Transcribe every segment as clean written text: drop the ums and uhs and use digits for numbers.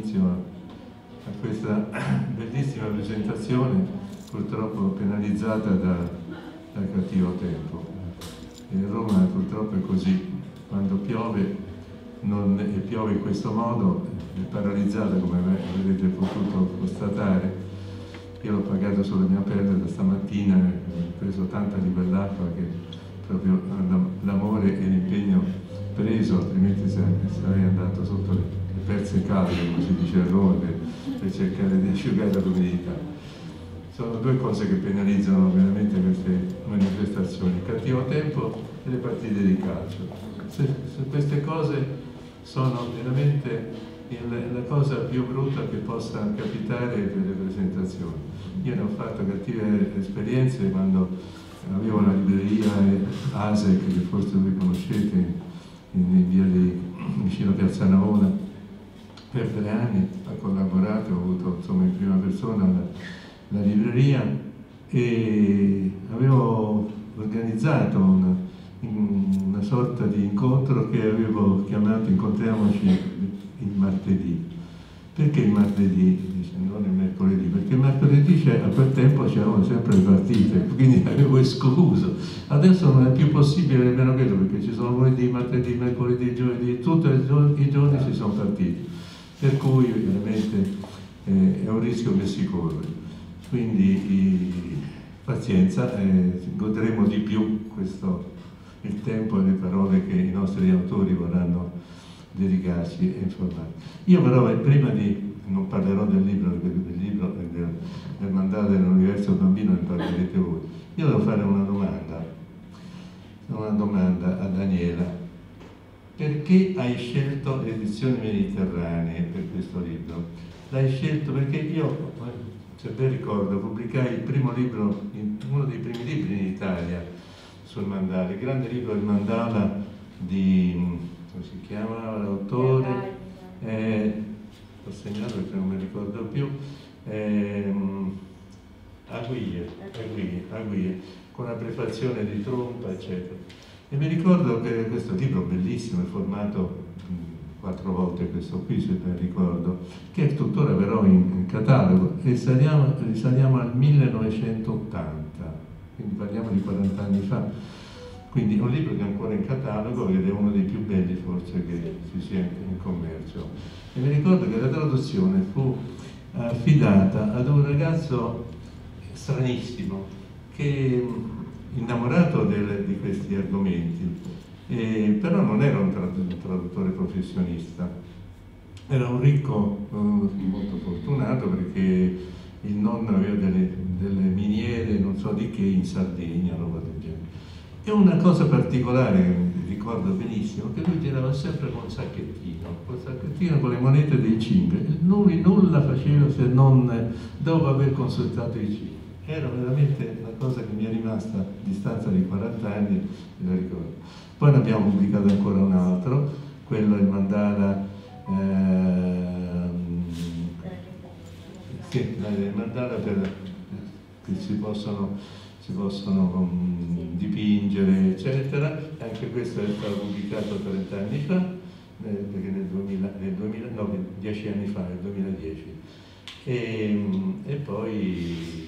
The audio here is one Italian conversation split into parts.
inizio a questa bellissima presentazione, purtroppo penalizzata dal cattivo tempo. E Roma purtroppo è così, quando piove e piove in questo modo è paralizzata, come avrete potuto constatare. Io l'ho pagato sulla mia pelle da stamattina, ho preso tanta di quell'acqua che proprio l'amore e l'impegno preso, altrimenti sarei andato sotto le perse calde, come si dice a Roma, per cercare di asciugare l'umidità. Sono due cose che penalizzano veramente queste manifestazioni, il cattivo tempo e le partite di calcio. Queste cose sono veramente la cosa più brutta che possa capitare per le presentazioni. Io ne ho fatto cattive esperienze quando avevo una libreria ASEC, che forse voi conoscete, in via vicino a Piazza Navona. Per 3 anni ho collaborato, ho avuto insomma in prima persona la libreria e avevo organizzato una sorta di incontro che avevo chiamato Incontriamoci il martedì. Perché il martedì? Dice, non il mercoledì, perché il mercoledì a quel tempo c'erano sempre le partite, quindi avevo escluso. Adesso non è più possibile nemmeno quello, perché ci sono lunedì, martedì, mercoledì, giovedì, tutti i giorni ci sono partite. Per cui veramente è un rischio che si corre. Quindi pazienza, godremo di più il tempo e le parole che i nostri autori vorranno dedicarci e informare. Io però non parlerò del libro, perché del mandato dell'universo bambino ne parlerete voi. Io devo fare una domanda a Daniela. Perché hai scelto le edizioni mediterranee per questo libro? L'hai scelto perché io, se ben ricordo, pubblicai il primo libro, uno dei primi libri in Italia sul mandala, il grande libro del mandala di, come si chiama l'autore? L'ho segnato perché non mi ricordo più, Aguirre, con la prefazione di Trompa, eccetera. E mi ricordo che questo libro bellissimo, è formato 4 volte questo qui, se ben ricordo, che è tuttora però in catalogo, e risaliamo al 1980, quindi parliamo di 40 anni fa. Quindi è un libro che è ancora in catalogo ed è uno dei più belli forse che ci sia in commercio. E mi ricordo che la traduzione fu affidata ad un ragazzo stranissimo, che innamorato di questi argomenti, però non era un traduttore professionista, era un ricco molto fortunato, perché il nonno aveva delle miniere, non so di che, in Sardegna, roba del genere. E una cosa particolare, ricordo benissimo, che lui girava sempre con il sacchettino con le monete dei cinque. Lui nulla faceva se non dopo aver consultato i cinque. Era veramente una cosa che mi è rimasta a distanza di 40 anni, me la ricordo. Poi ne abbiamo pubblicato ancora un altro, quello il mandala, il mandala che si possono dipingere, eccetera. Anche questo è stato pubblicato 30 anni fa, perché no, 10 anni fa, nel 2010. E poi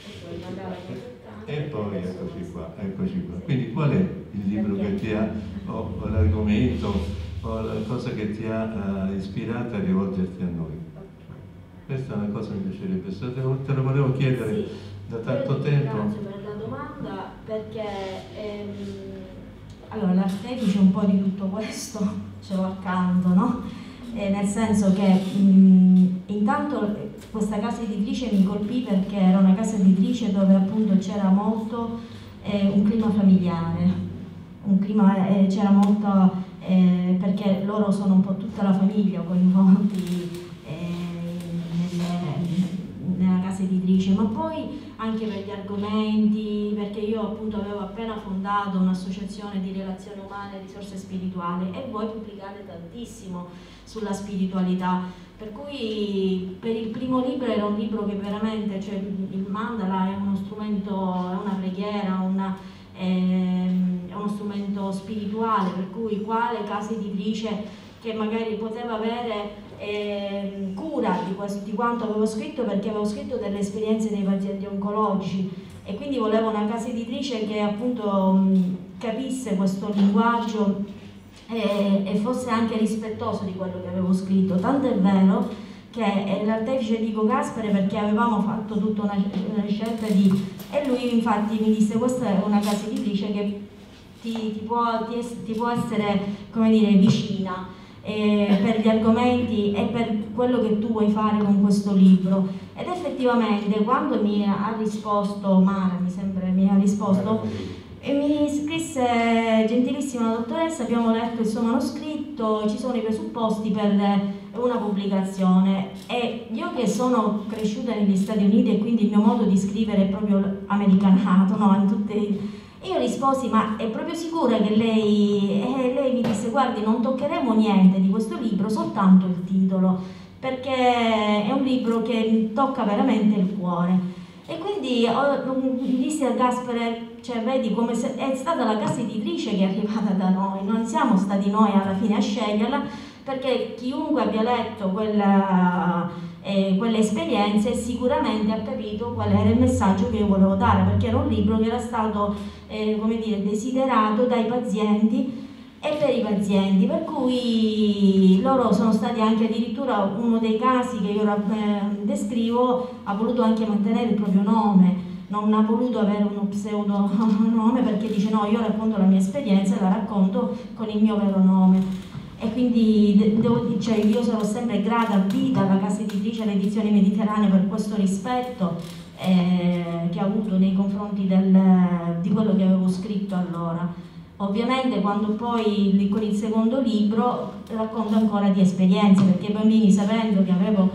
eccoci qua. Quindi qual è il libro che ti ha, o l'argomento, o la cosa che ti ha ispirata a rivolgerti a noi? Questa è una cosa che mi piacerebbe, te lo volevo chiedere da tanto tempo. Grazie per la domanda, perché allora l'artefice un po' di tutto questo ce l'ho accanto, no? Nel senso che intanto questa casa editrice mi colpì perché era una casa editrice dove appunto c'era molto un clima familiare, c'era molto, perché loro sono un po' tutta la famiglia coinvolti nella casa editrice, ma poi anche per gli argomenti, perché io appunto avevo appena fondato un'associazione di relazioni umane e risorse spirituali, e voi pubblicate tantissimo sulla spiritualità, per cui per il primo libro era un libro che veramente, cioè il mandala è uno strumento, è una preghiera, è uno strumento spirituale, per cui quale casa editrice che magari poteva avere cura di quanto avevo scritto, perché avevo scritto delle esperienze dei pazienti oncologici e quindi volevo una casa editrice che appunto capisse questo linguaggio e fosse anche rispettoso di quello che avevo scritto, tanto è vero che l'artefice dico Gaspare perché avevamo fatto tutta una scelta e lui infatti mi disse: questa è una casa editrice che ti può essere, come dire, vicina per gli argomenti e per quello che tu vuoi fare con questo libro. Ed effettivamente quando mi ha risposto Mara, mi ha risposto e mi scrisse: gentilissima dottoressa, abbiamo letto il suo manoscritto, ci sono i presupposti per una pubblicazione. E io che sono cresciuta negli Stati Uniti e quindi il mio modo di scrivere è proprio americanato, no? Io risposi: ma è proprio sicura che lei... E lei mi disse: guardi, non toccheremo niente di questo libro, soltanto il titolo, perché è un libro che tocca veramente il cuore. E quindi dissi a Gaspare: cioè, vedi come è stata la casa editrice che è arrivata da noi, non siamo stati noi alla fine a sceglierla, perché chiunque abbia letto quelle esperienze sicuramente ha capito qual era il messaggio che io volevo dare, perché era un libro che era stato come dire, desiderato dai pazienti e per i pazienti, per cui loro sono stati anche, addirittura uno dei casi che io descrivo ha voluto anche mantenere il proprio nome, non ha voluto avere uno pseudo nome, perché dice: no, io racconto la mia esperienza e la racconto con il mio vero nome. E quindi cioè, io sono sempre grata a vita alla casa editrice, all'Edizioni Mediterranee, per questo rispetto che ha avuto nei confronti di quello che avevo scritto allora. Ovviamente quando poi con il secondo libro racconto ancora di esperienze, perché i bambini, sapendo che avevo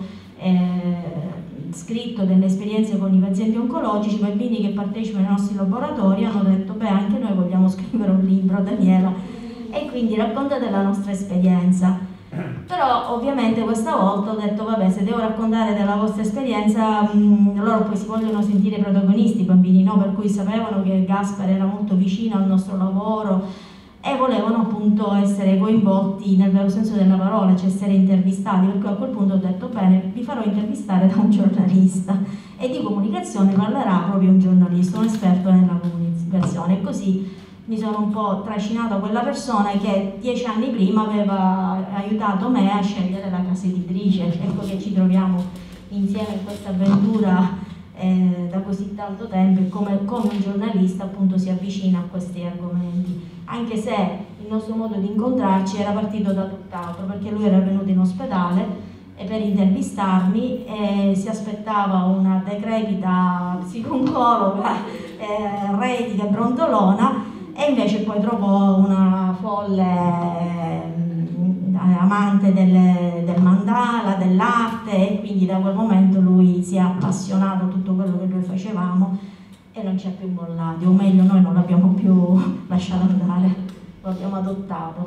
scritto delle esperienze con i pazienti oncologici, i bambini che partecipano ai nostri laboratori hanno detto: beh, anche noi vogliamo scrivere un libro, Daniela, e quindi raccontate la nostra esperienza. Però ovviamente questa volta ho detto: vabbè, se devo raccontare della vostra esperienza, loro poi si vogliono sentire protagonisti, i bambini, no? Per cui sapevano che Gaspare era molto vicino al nostro lavoro e volevano appunto essere coinvolti nel vero senso della parola, cioè essere intervistati, per cui a quel punto ho detto: bene, vi farò intervistare da un giornalista, e di comunicazione parlerà proprio un giornalista, un esperto nella comunicazione. E così mi sono un po' trascinata quella persona che 10 anni prima aveva aiutato me a scegliere la casa editrice. Ecco che ci troviamo insieme in questa avventura da così tanto tempo, e come un giornalista appunto si avvicina a questi argomenti, anche se il nostro modo di incontrarci era partito da tutt'altro, perché lui era venuto in ospedale per intervistarmi e si aspettava una decrepita psiconcologa retica e brontolona, e invece poi trovò una folle amante del mandala, dell'arte, e quindi da quel momento lui si è appassionato a tutto quello che noi facevamo e non ci ha più mollati, o meglio noi non l'abbiamo più lasciato andare, lo abbiamo adottato.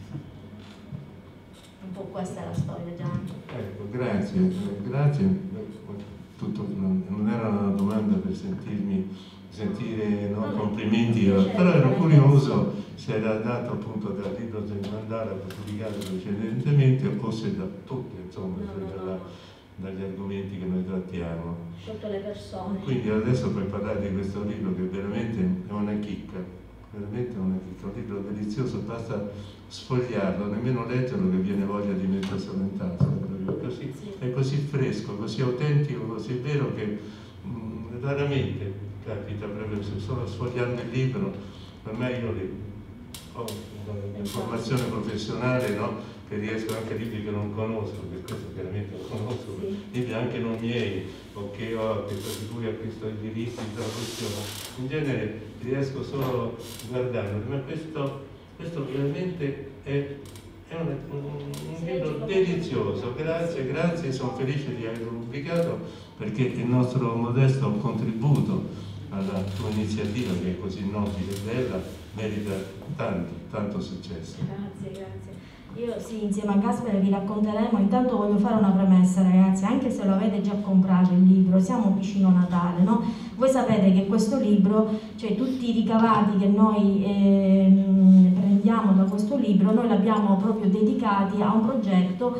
Un po' questa è la storia, Gianni. Ecco, grazie. Tutto, non era una domanda per sentire no, complimenti, però ero curioso se era dato appunto dal libro del mandala pubblicato precedentemente o se da tutte, insomma, dagli argomenti che noi trattiamo. Sotto le persone. Quindi adesso puoi parlare di questo libro che veramente è una chicca, veramente una chicca, un libro delizioso, basta sfogliarlo, nemmeno leggerlo che viene voglia di metterselo in tasca, proprio così, sì. È così fresco, così autentico, così vero che raramente capita, proprio solo sfogliando il libro. Per me, io ho una formazione professionale, no? Che riesco anche a libri che non conosco, che questo chiaramente lo conosco, sì. Libri anche non miei, o che ho, di cui acquisto i diritti di traduzione, in genere riesco solo guardando, ma questo veramente è un libro delizioso. Grazie, sono felice di averlo pubblicato, perché il nostro modesto contributo alla tua iniziativa, che è così nobile e bella, merita tanto successo. Grazie. Io sì, insieme a Gaspare vi racconteremo. Intanto voglio fare una premessa, ragazzi, anche se lo avete già comprato il libro, siamo vicino a Natale, no? Voi sapete che questo libro, cioè tutti i ricavati che noi prendiamo da questo libro, noi l'abbiamo proprio dedicati a un progetto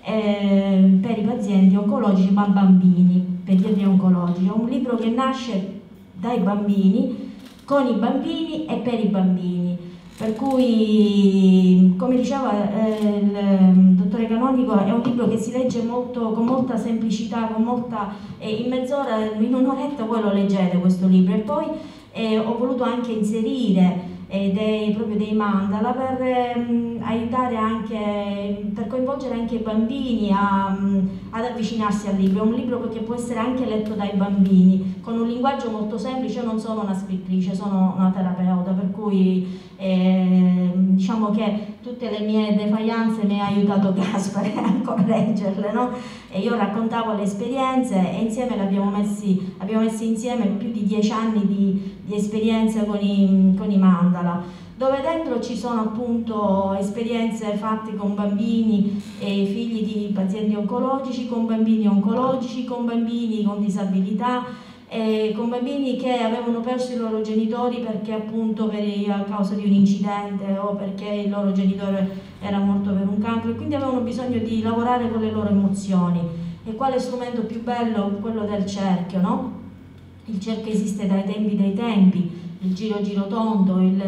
per i pazienti oncologici, ma bambini, pediatri oncologici. È un libro che nasce dai bambini, con i bambini e per i bambini. Per cui, come diceva il dottore Canonico, è un libro che si legge con molta semplicità, in mezz'ora, in un'oretta voi lo leggete questo libro. E poi ho voluto anche inserire proprio dei mandala per aiutare anche, per coinvolgere anche i bambini ad avvicinarsi al libro. È un libro che può essere anche letto dai bambini, con un linguaggio molto semplice. Io non sono una scrittrice, sono una terapeuta, per cui diciamo che tutte le mie defaillanze mi ha aiutato Gaspare a correggerle, no? E io raccontavo le esperienze e insieme abbiamo messi insieme più di 10 anni di esperienze con i mandala, dove dentro ci sono appunto esperienze fatte con bambini e figli di pazienti oncologici, con bambini oncologici, con bambini con disabilità, con bambini che avevano perso i loro genitori perché appunto a causa di un incidente o perché il loro genitore era morto per un cancro, e quindi avevano bisogno di lavorare con le loro emozioni. E quale strumento più bello? Quello del cerchio, no? Il cerchio esiste dai tempi dei tempi, il giro tondo, i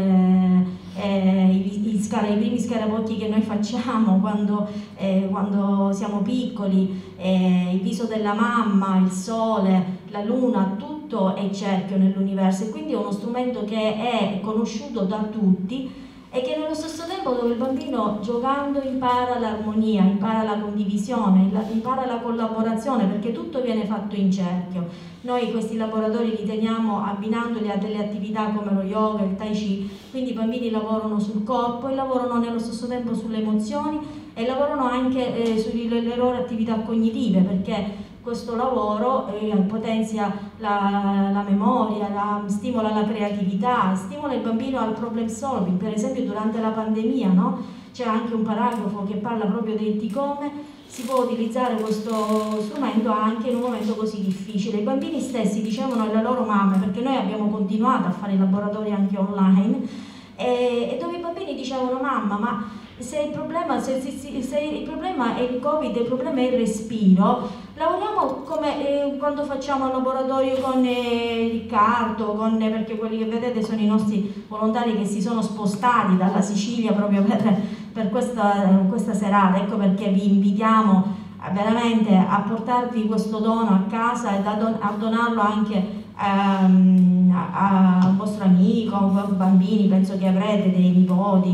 primi scarabocchi che noi facciamo quando siamo piccoli, il viso della mamma, il sole, la luna, tutto è cerchio nell'universo, e quindi è uno strumento che è conosciuto da tutti e che nello stesso tempo, dove il bambino giocando impara l'armonia, impara la condivisione, impara la collaborazione, perché tutto viene fatto in cerchio. Noi questi laboratori li teniamo abbinandoli a delle attività come lo yoga, il tai chi, quindi i bambini lavorano sul corpo e lavorano nello stesso tempo sulle emozioni e lavorano anche sulle loro attività cognitive, perché questo lavoro potenzia la memoria, stimola la creatività, stimola il bambino al problem solving. Per esempio durante la pandemia, no? C'è anche un paragrafo che parla proprio di come si può utilizzare questo strumento anche in un momento così difficile. I bambini stessi dicevano alle loro mamme, perché noi abbiamo continuato a fare i laboratori anche online, e dove i bambini dicevano: mamma, ma se il problema è il Covid, il problema è il respiro, lavoriamo come quando facciamo il laboratorio con Riccardo, perché quelli che vedete sono i nostri volontari che si sono spostati dalla Sicilia proprio per questa serata. Ecco perché vi invitiamo veramente a portarvi questo dono a casa e a donarlo anche a un vostro amico, a un bambini. Penso che avrete dei nipoti,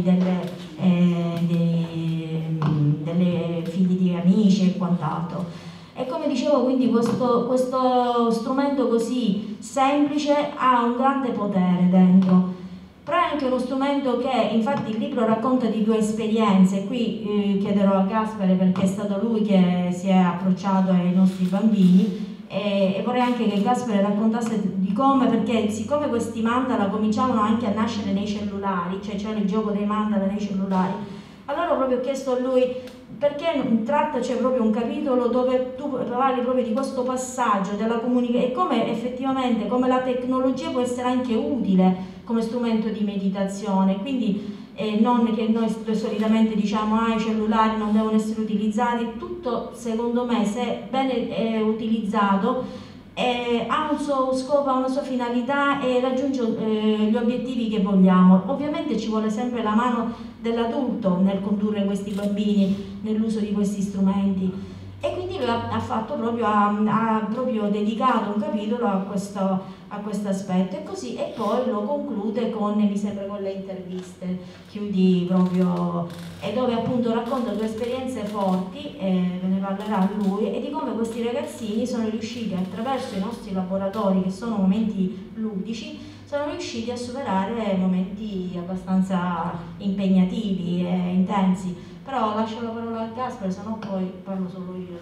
delle figli di amici e quant'altro. E come dicevo, quindi questo strumento così semplice ha un grande potere dentro, però è anche uno strumento che, infatti il libro racconta di 2 esperienze. Qui chiederò a Gaspare, perché è stato lui che si è approcciato ai nostri bambini, e vorrei anche che Gaspare raccontasse di come, perché siccome questi mandala cominciavano anche a nascere nei cellulari, cioè c'era il gioco dei mandala nei cellulari, allora ho proprio chiesto a lui perché c'è proprio un capitolo dove tu parli proprio di questo passaggio della comunicazione e come effettivamente come la tecnologia può essere anche utile come strumento di meditazione. Quindi non che noi solitamente diciamo i cellulari non devono essere utilizzati, tutto secondo me, se bene utilizzato, ha un suo scopo, ha una sua finalità e raggiunge gli obiettivi che vogliamo. Ovviamente ci vuole sempre la mano dell'adulto nel condurre questi bambini nell'uso di questi strumenti, e quindi lui ha proprio dedicato un capitolo a questo aspetto, e poi lo conclude mi sembra con le interviste, chiudi proprio, e dove appunto racconta 2 esperienze forti, ve ne parlerà lui, e di come questi ragazzini sono riusciti attraverso i nostri laboratori, che sono momenti ludici, sono riusciti a superare momenti abbastanza impegnativi e intensi. Però lascio la parola a Gaspare, se no poi parlo solo io.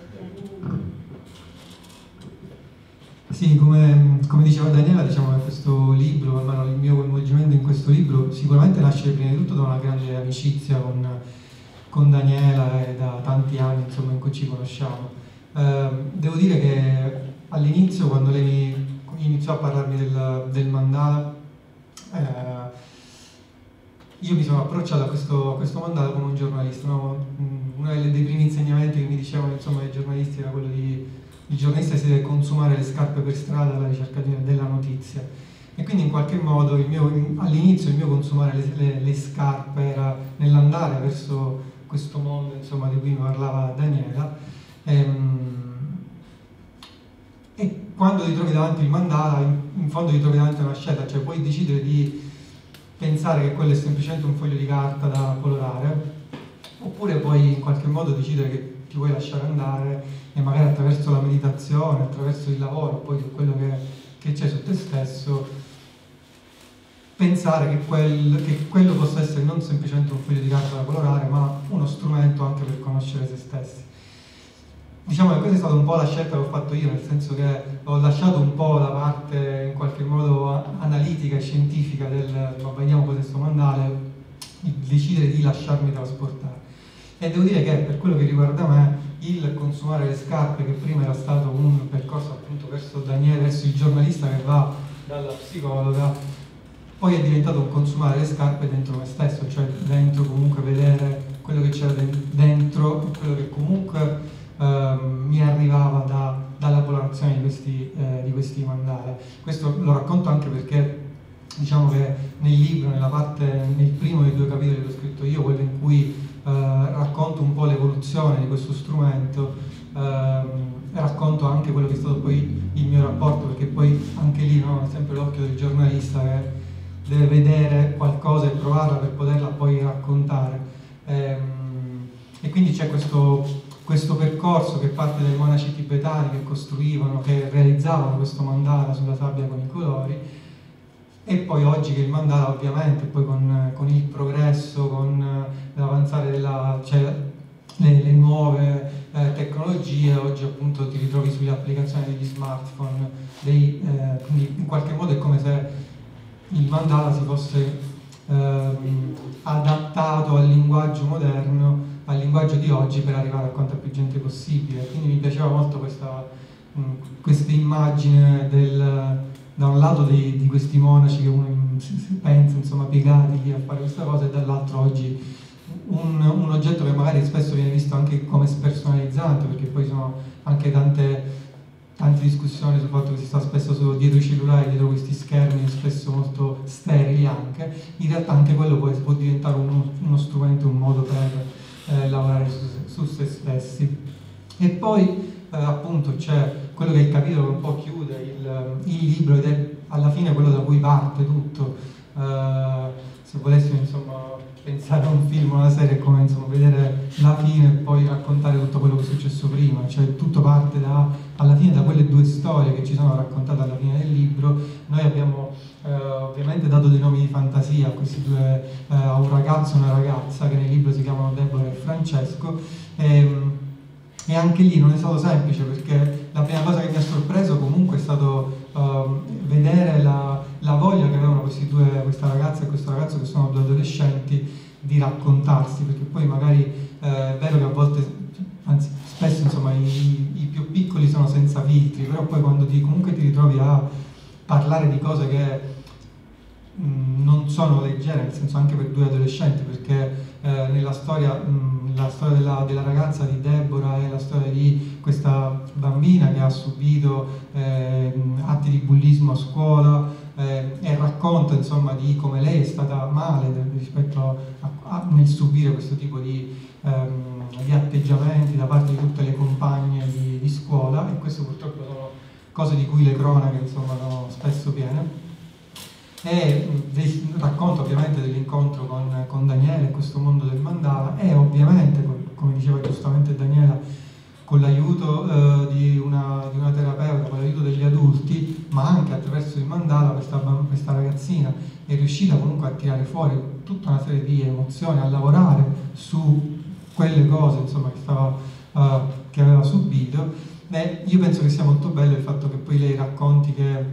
Sì, come diceva Daniela, diciamo che questo libro, almeno il mio coinvolgimento in questo libro, sicuramente nasce prima di tutto da una grande amicizia con Daniela e da tanti anni, insomma, in cui ci conosciamo. Devo dire che all'inizio, quando lei iniziò a parlarmi del mandala, io mi sono approcciato a questo mandala come un giornalista, no? Uno dei primi insegnamenti che mi dicevano, insomma, i giornalisti era quello di il giornalista si deve consumare le scarpe per strada alla ricerca della notizia, e quindi in qualche modo all'inizio il mio consumare le scarpe era nell'andare verso questo mondo, insomma, di cui mi parlava Daniela, e quando ti trovi davanti il mandala, in fondo ti trovi davanti a una scelta, cioè puoi decidere di pensare che quello è semplicemente un foglio di carta da colorare, oppure puoi in qualche modo decidere che ti vuoi lasciare andare e magari attraverso la meditazione, attraverso il lavoro, poi su quello che c'è su te stesso, pensare che quello possa essere non semplicemente un foglio di carta da colorare, ma uno strumento anche per conoscere se stessi. Diciamo che questa è stata un po' la scelta che ho fatto io, nel senso che ho lasciato un po' la parte in qualche modo analitica e scientifica del ma vediamo cos'è questo mandale, decidere di lasciarmi trasportare. E devo dire che per quello che riguarda me, il consumare le scarpe, che prima era stato un percorso appunto verso Daniele, verso il giornalista che va dalla psicologa, poi è diventato un consumare le scarpe dentro me stesso, cioè dentro comunque vedere quello che c'era dentro, quello che comunque mi arrivava dalla colorazione di questi mandala. Questo lo racconto anche perché diciamo che nel libro, nel primo dei 2 capitoli che ho scritto io, quello in cui racconto un po' l'evoluzione di questo strumento, racconto anche quello che è stato poi il mio rapporto, perché poi anche lì, no, è sempre l'occhio del giornalista che deve vedere qualcosa e provarla per poterla poi raccontare, e quindi c'è questo percorso che parte dai monaci tibetani che realizzavano questo mandala sulla sabbia con i colori, e poi oggi che il mandala ovviamente poi con il progresso, con l'avanzare le nuove tecnologie, oggi appunto ti ritrovi sulle applicazioni degli smartphone, quindi in qualche modo è come se il mandala si fosse adattato al linguaggio moderno, al linguaggio di oggi, per arrivare a quanta più gente possibile. Quindi mi piaceva molto questa immagine da un lato di questi monaci che uno si pensa, insomma, piegati lì a fare questa cosa, e dall'altro oggi un oggetto che magari spesso viene visto anche come spersonalizzante, perché poi sono anche tante discussioni sul fatto che si sta spesso dietro i cellulari, dietro questi schermi spesso molto sterili anche. In realtà anche quello può diventare uno strumento, un modo per lavorare su se stessi. E poi appunto c'è quello che è il capitolo che un po' chiude il libro, ed è alla fine quello da cui parte tutto. Se volessimo, insomma, pensare a un film o una serie, è come, insomma, vedere la fine e poi raccontare tutto quello che è successo prima, cioè tutto parte alla fine da quelle 2 storie che ci sono raccontate alla fine del libro. Noi abbiamo ovviamente dato dei nomi di fantasia a questi 2, a un ragazzo e una ragazza, che nel libro si chiamano Deborah e Francesco, e anche lì non è stato semplice, perché la prima cosa che mi ha sorpreso comunque è stato vedere la voglia che avevano questa ragazza e questo ragazzo, che sono 2 adolescenti, di raccontarsi, perché poi magari è vero che a volte, anzi spesso, insomma, i più piccoli sono senza filtri, però poi quando comunque ti ritrovi a parlare di cose che non sono leggere, nel senso anche per 2 adolescenti, perché nella storia, la storia della ragazza di Deborah è la storia di questa bambina che ha subito atti di bullismo a scuola, e racconta, insomma, di come lei è stata male rispetto nel subire questo tipo di atteggiamenti da parte di tutte le compagne di scuola, e questo purtroppo sono cose di cui le cronache, insomma, sono spesso piene. E racconta ovviamente dell'incontro con Daniele, questo mondo del mandala, e ovviamente, come diceva giustamente Daniela, con l'aiuto di una terapeuta, con l'aiuto degli adulti, ma anche attraverso il mandala, questa ragazzina è riuscita comunque a tirare fuori tutta una serie di emozioni, a lavorare su quelle cose, insomma, che aveva subito. Beh, io penso che sia molto bello il fatto che poi lei racconti che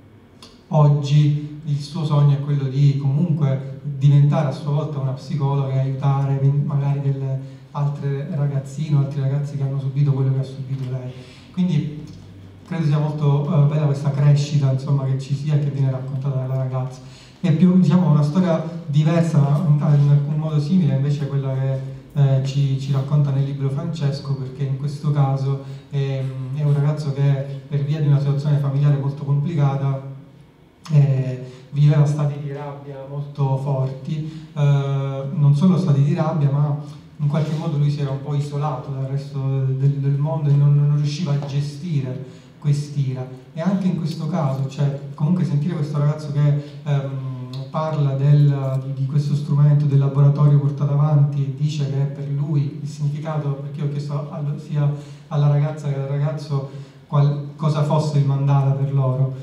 oggi il suo sogno è quello di comunque diventare a sua volta una psicologa e aiutare magari delle altre ragazzine o altri ragazzi che hanno subito quello che ha subito lei. Quindi credo sia molto bella questa crescita, insomma, che ci sia e che viene raccontata dalla ragazza. È più, diciamo, una storia diversa, in alcun modo simile invece a quella che ci racconta nel libro Francesco, perché in questo caso è un ragazzo che per via di una situazione familiare molto complicata viveva stati di rabbia molto forti, non solo stati di rabbia, ma in qualche modo lui si era un po' isolato dal resto del mondo e non riusciva a gestire quest'ira. E anche in questo caso, cioè, comunque sentire questo ragazzo che parla di questo strumento, del laboratorio portato avanti, e dice che per lui il significato, perché io ho chiesto sia alla ragazza che al ragazzo cosa fosse il mandala per loro,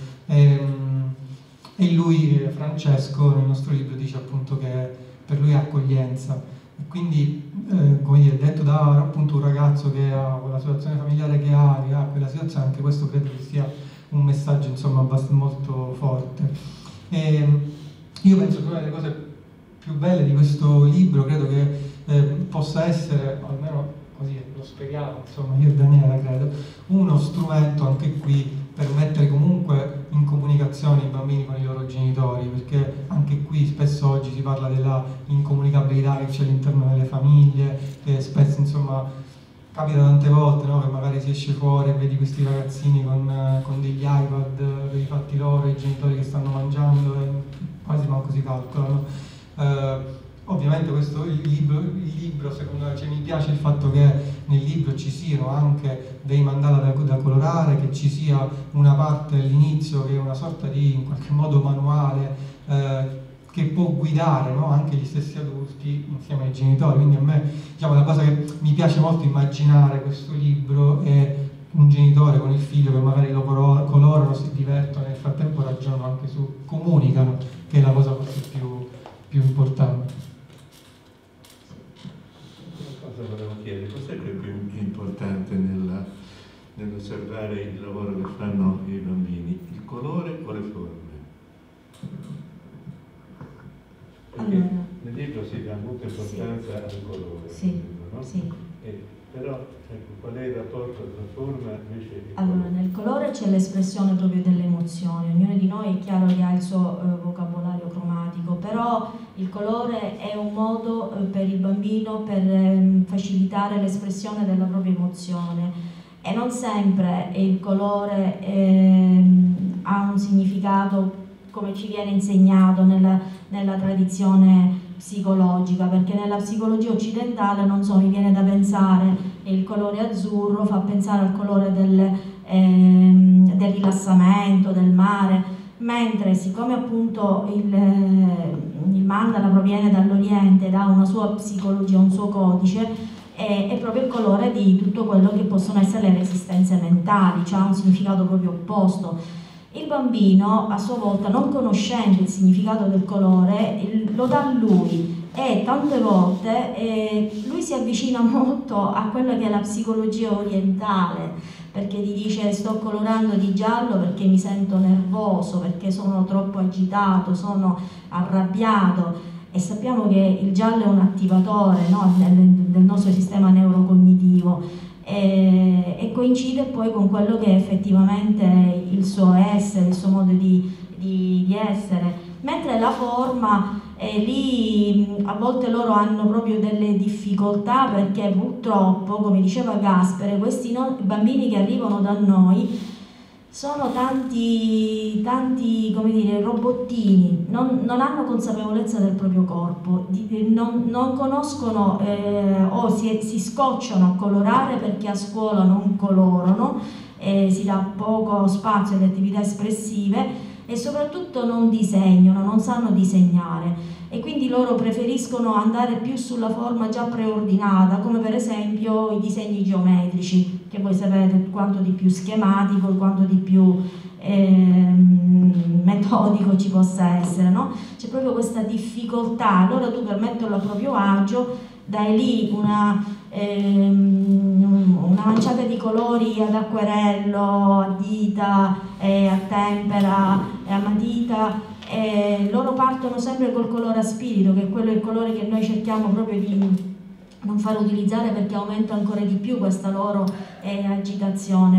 e lui, Francesco, nel nostro libro dice appunto che per lui è accoglienza. E quindi, come dire, detto da appunto un ragazzo che ha quella situazione familiare che ha quella situazione, anche questo credo che sia un messaggio, insomma, molto forte. Io penso che una delle cose più belle di questo libro credo che possa essere, almeno così lo speriamo, insomma, io e Daniela credo, uno strumento anche qui per mettere comunque in comunicazione i bambini con i loro genitori, perché anche qui spesso oggi si parla della incomunicabilità che c'è all'interno delle famiglie, che spesso, insomma, capita tante volte, no, che magari si esce fuori e vedi questi ragazzini con degli iPad per i fatti loro, i genitori che stanno mangiando e quasi manco si calcolano. Ovviamente il libro secondo me, cioè, mi piace il fatto che nel libro ci siano anche dei mandala da colorare, che ci sia una parte all'inizio che è una sorta di, in qualche modo, manuale che può guidare, no, anche gli stessi adulti insieme ai genitori. Quindi a me, diciamo, la cosa che mi piace molto immaginare questo libro è un genitore con il figlio che magari lo colorano, si divertono e nel frattempo ragionano anche comunicano, che è la cosa forse più importante. Cosa volevo chiedere? Cos'è che è più importante nell'osservare il lavoro che fanno i bambini? Il colore o le forme? Perché allora, nel libro si dà molta importanza al colore. Sì, no? sì. Però ecco, qual è il rapporto tra forma invece? Allora, nel colore c'è l'espressione proprio delle emozioni, ognuno di noi è chiaro che ha il suo vocabolario cromatico, però il colore è un modo per il bambino per facilitare l'espressione della propria emozione, e non sempre il colore ha un significato come ci viene insegnato nella tradizione psicologica, perché nella psicologia occidentale, non so, mi viene da pensare il colore azzurro fa pensare al colore del rilassamento, del mare, mentre siccome appunto il mandala proviene dall'Oriente ed ha una sua psicologia, un suo codice, è proprio il colore di tutto quello che possono essere le resistenze mentali, cioè ha un significato proprio opposto. Il bambino a sua volta, non conoscendo il significato del colore, lo dà a lui, e tante volte lui si avvicina molto a quella che è la psicologia orientale, perché gli dice: sto colorando di giallo perché mi sento nervoso, perché sono troppo agitato, sono arrabbiato. E sappiamo che il giallo è un attivatore, no, del nostro sistema neurocognitivo, e coincide poi con quello che è effettivamente il suo essere, il suo modo di essere, mentre la forma lì a volte loro hanno proprio delle difficoltà, perché purtroppo, come diceva Gaspare, questi bambini che arrivano da noi sono tanti come dire, robottini, non hanno consapevolezza del proprio corpo, non conoscono o si scocciano a colorare perché a scuola non colorano, si dà poco spazio alle attività espressive, e soprattutto non disegnano, non sanno disegnare, e quindi loro preferiscono andare più sulla forma già preordinata, come per esempio i disegni geometrici, che voi sapete quanto di più schematico, quanto di più metodico ci possa essere, no? C'è proprio questa difficoltà. Allora tu, per metterlo a proprio agio, dai lì una manciata di colori ad acquerello, a dita, a tempera, a matita, e loro partono sempre col colore a spirito, che è quello, il colore che noi cerchiamo proprio di non far utilizzare, perché aumenta ancora di più questa loro agitazione.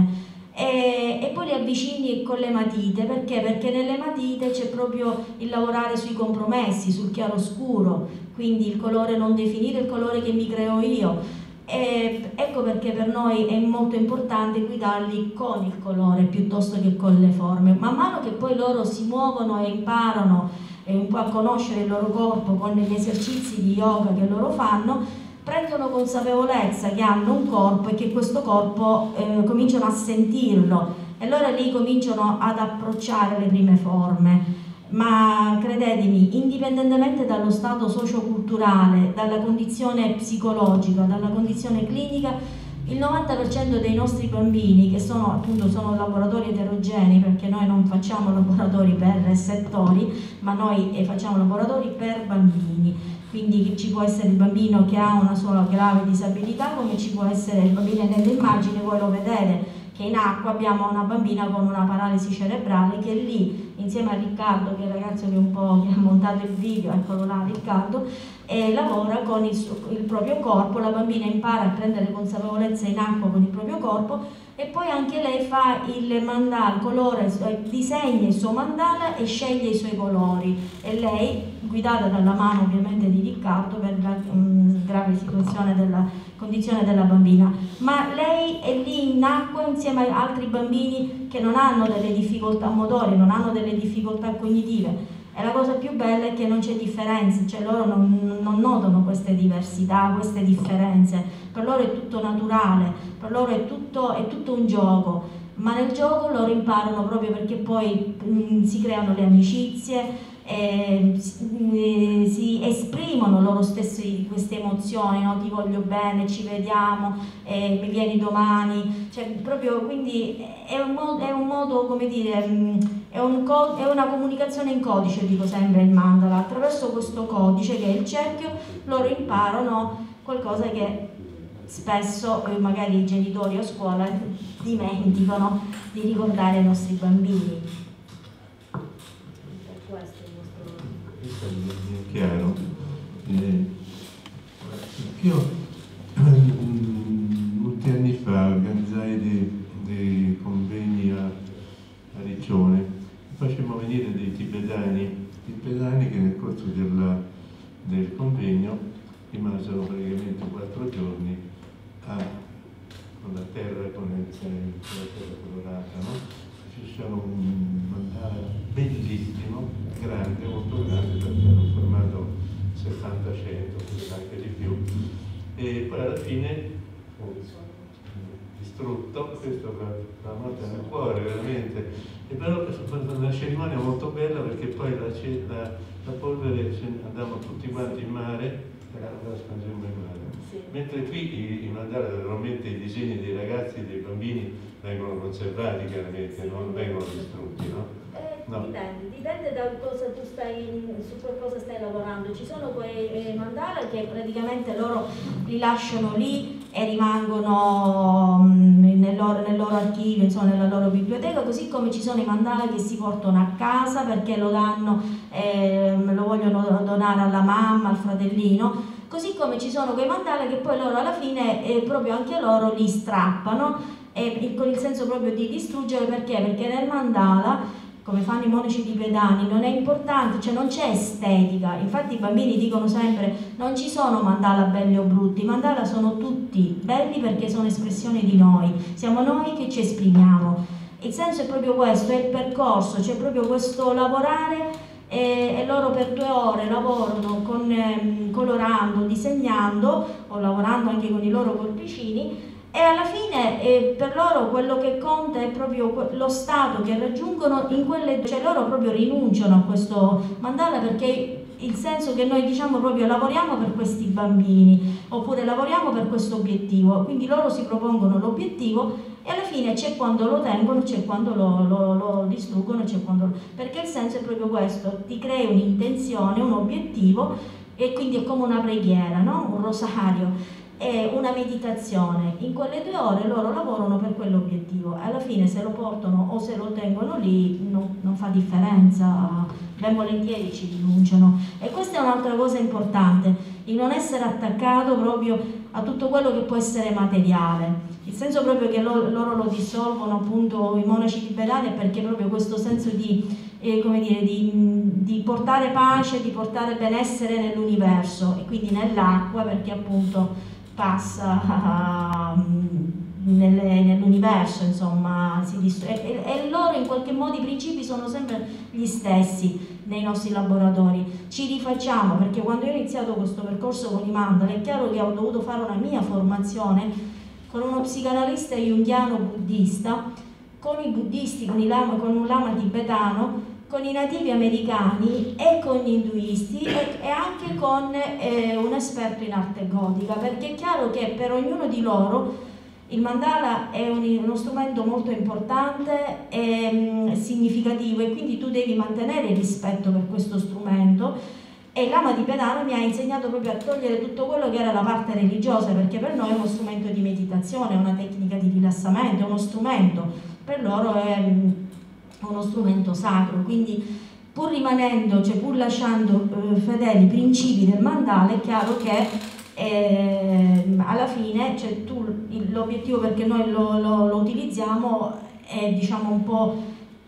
e poi li avvicini con le matite. Perché? Perché nelle matite c'è proprio il lavorare sui compromessi, sul chiaroscuro, quindi il colore, non definire il colore che mi creo io. Ecco perché per noi è molto importante guidarli con il colore piuttosto che con le forme. Man mano che poi loro si muovono e imparano un po' a conoscere il loro corpo con gli esercizi di yoga che loro fanno, prendono consapevolezza che hanno un corpo e che questo corpo cominciano a sentirlo, e allora lì cominciano ad approcciare le prime forme. Ma credetemi, indipendentemente dallo stato socioculturale, dalla condizione psicologica, dalla condizione clinica, il 90% dei nostri bambini, che sono laboratori eterogenei, perché noi non facciamo laboratori per settori, ma noi facciamo laboratori per bambini. Quindi ci può essere il bambino che ha una sua grave disabilità, come ci può essere il bambino nell'immagine, voi lo vedete, che in acqua abbiamo una bambina con una paralisi cerebrale che lì, insieme a Riccardo, che è il ragazzo che ha montato il video, eccolo là Riccardo, lavora con il proprio corpo. La bambina impara a prendere consapevolezza in acqua con il proprio corpo, e poi anche lei fa il mandala, disegna il suo mandala e sceglie i suoi colori, e lei, guidata dalla mano ovviamente di Riccardo per la grave condizione della bambina, ma lei è lì in acqua insieme a altri bambini che non hanno delle difficoltà motorie, non hanno delle difficoltà cognitive. E la cosa più bella è che non c'è differenza, cioè loro non notano queste diversità, queste differenze, per loro è tutto naturale, per loro è tutto un gioco, ma nel gioco loro imparano proprio perché poi si creano le amicizie, si esprimono loro stessi queste emozioni, no? Ti voglio bene, ci vediamo, mi vieni domani, cioè proprio, quindi è un modo, come dire, è una comunicazione in codice, dico sempre, il mandala. Attraverso questo codice, che è il cerchio, loro imparano qualcosa che spesso magari i genitori a scuola dimenticano di ricordare ai nostri bambini. È chiaro. Io molti anni fa organizzai dei convegni a Riccione, facemmo venire dei tibetani che nel corso del convegno rimasero praticamente 4 giorni con la terra colorata, no? Ci sono un mandala bellissimo, grande, molto grande, perché hanno formato 70-100, forse anche di più, e poi alla fine distrutto, questo la morte nel cuore veramente. E però è stata una cerimonia molto bella, perché poi la polvere andavamo tutti quanti in mare e la spandemmo in mare. Sì. Mentre qui i mandala, normalmente i disegni dei ragazzi e dei bambini vengono conservati, chiaramente, non vengono distrutti, no? No. Dipende da cosa su cosa stai lavorando. Ci sono quei mandala che praticamente loro li lasciano lì e rimangono nel loro archivio, insomma, nella loro biblioteca, così come ci sono i mandala che si portano a casa perché lo vogliono donare alla mamma, al fratellino, così come ci sono quei mandala che poi loro alla fine proprio anche loro li strappano, con il senso proprio di distruggere. Perché? Perché nel mandala, come fanno i monaci tibetani, non è importante, cioè non c'è estetica. Infatti i bambini dicono sempre: non ci sono mandala belli o brutti, i mandala sono tutti belli perché sono espressione di noi, siamo noi che ci esprimiamo. Il senso è proprio questo, è il percorso, c'è proprio questo lavorare, e loro per 2 ore lavorano colorando, disegnando o lavorando anche con i loro colpicini. E alla fine per loro quello che conta è proprio lo stato che raggiungono in quelle, cioè loro proprio rinunciano a questo mandala, perché il senso che noi diciamo proprio lavoriamo per questi bambini, oppure lavoriamo per questo obiettivo, quindi loro si propongono l'obiettivo e alla fine c'è quando lo tengono, c'è quando lo distruggono, perché il senso è proprio questo: ti crei un'intenzione, un obiettivo, e quindi è come una preghiera, no? Un rosario. È una meditazione. In quelle 2 ore loro lavorano per quell'obiettivo e alla fine se lo portano o se lo tengono lì non fa differenza, ben volentieri ci rinunciano. E questa è un'altra cosa importante. il non essere attaccato proprio a tutto quello che può essere materiale. Il senso proprio che loro lo dissolvono, appunto, i monaci tibetani, è perché proprio questo senso come dire, di portare pace, di portare benessere nell'universo, e quindi nell'acqua, perché appunto passa nell'universo, insomma, e loro in qualche modo i principi sono sempre gli stessi nei nostri laboratori. Ci rifacciamo, perché quando io ho iniziato questo percorso con i mandala è chiaro che ho dovuto fare una mia formazione con uno psicanalista junghiano buddista, con i buddisti, con un lama tibetano, con i nativi americani e con gli induisti e anche con un esperto in arte gotica, perché è chiaro che per ognuno di loro il mandala è uno strumento molto importante e significativo, e quindi tu devi mantenere il rispetto per questo strumento. E il lama tibetano mi ha insegnato proprio a togliere tutto quello che era la parte religiosa, perché per noi è uno strumento di meditazione, è una tecnica di rilassamento, è uno strumento, per loro è uno strumento sacro. Quindi pur rimanendo, cioè pur lasciando fedeli i principi del mandala, è chiaro che alla fine, cioè, l'obiettivo perché noi lo utilizziamo è, diciamo, un po'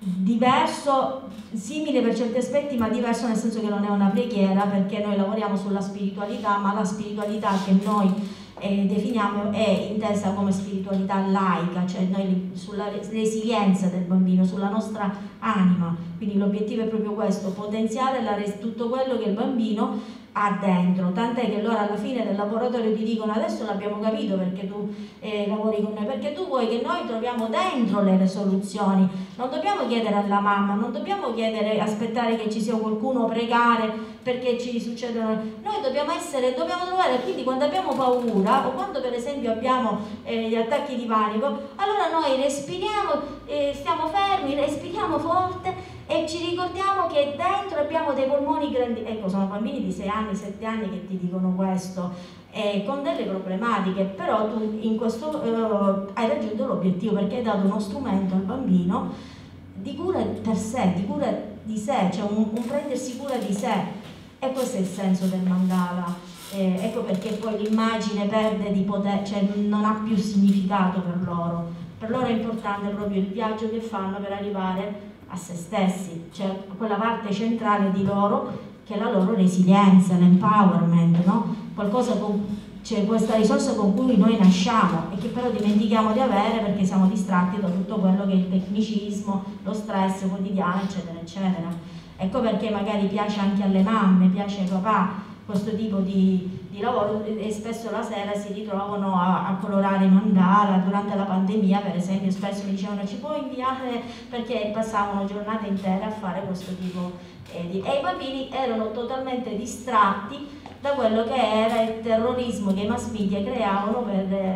diverso, simile per certi aspetti, ma diverso nel senso che non è una preghiera, perché noi lavoriamo sulla spiritualità, ma la spiritualità che noi definiamo è intesa come spiritualità laica, cioè noi sulla resilienza del bambino, sulla nostra anima. Quindi l'obiettivo è proprio questo, potenziare tutto quello che il bambino ha dentro, tant'è che loro alla fine del laboratorio ti dicono: adesso l'abbiamo capito perché tu lavori con noi, perché tu vuoi che noi troviamo dentro le soluzioni, non dobbiamo chiedere alla mamma, non dobbiamo aspettare che ci sia qualcuno, pregare perché ci succedono, noi dobbiamo trovare. Quindi quando abbiamo paura, o quando per esempio abbiamo gli attacchi di panico, allora noi respiriamo, stiamo fermi, respiriamo forte e ci ricordiamo che dentro abbiamo dei polmoni grandi. Ecco, sono bambini di 6 anni, 7 anni che ti dicono questo, con delle problematiche, però tu in questo hai raggiunto l'obiettivo, perché hai dato uno strumento al bambino di cura per sé, di cura di sé, cioè un prendersi cura di sé. E questo è il senso del mandala. Ecco perché poi l'immagine perde di potere, cioè non ha più significato per loro. Per loro è importante proprio il viaggio che fanno per arrivare a se stessi, cioè quella parte centrale di loro che è la loro resilienza, l'empowerment, no? Qualcosa c'è questa risorsa con cui noi nasciamo e che però dimentichiamo di avere perché siamo distratti da tutto quello che è il tecnicismo, lo stress quotidiano, eccetera, eccetera. Ecco perché magari piace anche alle mamme, piace ai papà questo tipo di lavoro, e spesso la sera si ritrovano a colorare i mandala. Durante la pandemia, per esempio, spesso mi dicevano: ci puoi inviare, perché passavano giornate intere a fare questo tipo e i bambini erano totalmente distratti da quello che era il terrorismo che i mass media creavano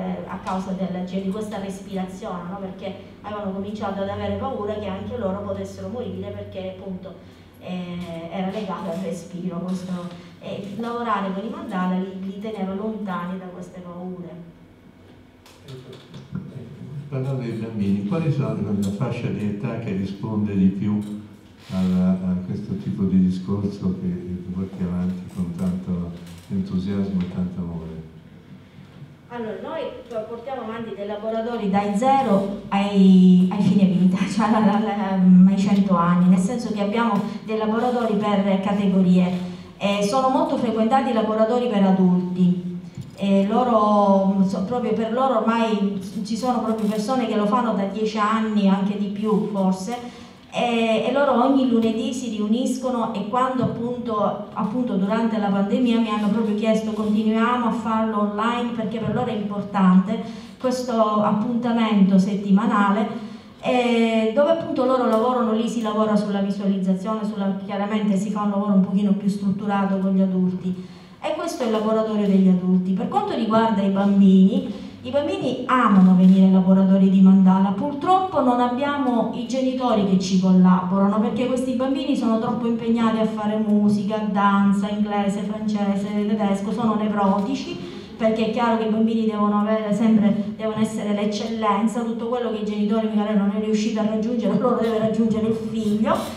a causa di questa respirazione, no? Perché avevano cominciato ad avere paura che anche loro potessero morire, perché appunto era legato al respiro. Lavorare con i mandala li teneva lontani da queste paure. Parlando dei bambini, quali sono la fascia di età che risponde di più a questo tipo di discorso che porti avanti con tanto entusiasmo e tanto amore? Allora, noi portiamo avanti dei laboratori dai 0 ai fine vita, cioè ai 100 anni, nel senso che abbiamo dei laboratori per categorie. Sono molto frequentati i laboratori per adulti. Proprio per loro ormai ci sono proprio persone che lo fanno da 10 anni, anche di più forse, e loro ogni lunedì si riuniscono, e quando appunto durante la pandemia mi hanno proprio chiesto: continuiamo a farlo online, perché per loro è importante questo appuntamento settimanale, dove appunto loro lavorano. Lì si lavora sulla visualizzazione, chiaramente si fa un lavoro un pochino più strutturato con gli adulti, e questo è il laboratorio degli adulti. Per quanto riguarda i bambini amano venire ai laboratori di mandala. Purtroppo non abbiamo i genitori che ci collaborano, perché questi bambini sono troppo impegnati a fare musica, danza, inglese, francese, tedesco, sono nevrotici, perché è chiaro che i bambini devono essere l'eccellenza, tutto quello che i genitori magari non è riuscito a raggiungere, loro deve raggiungere il figlio.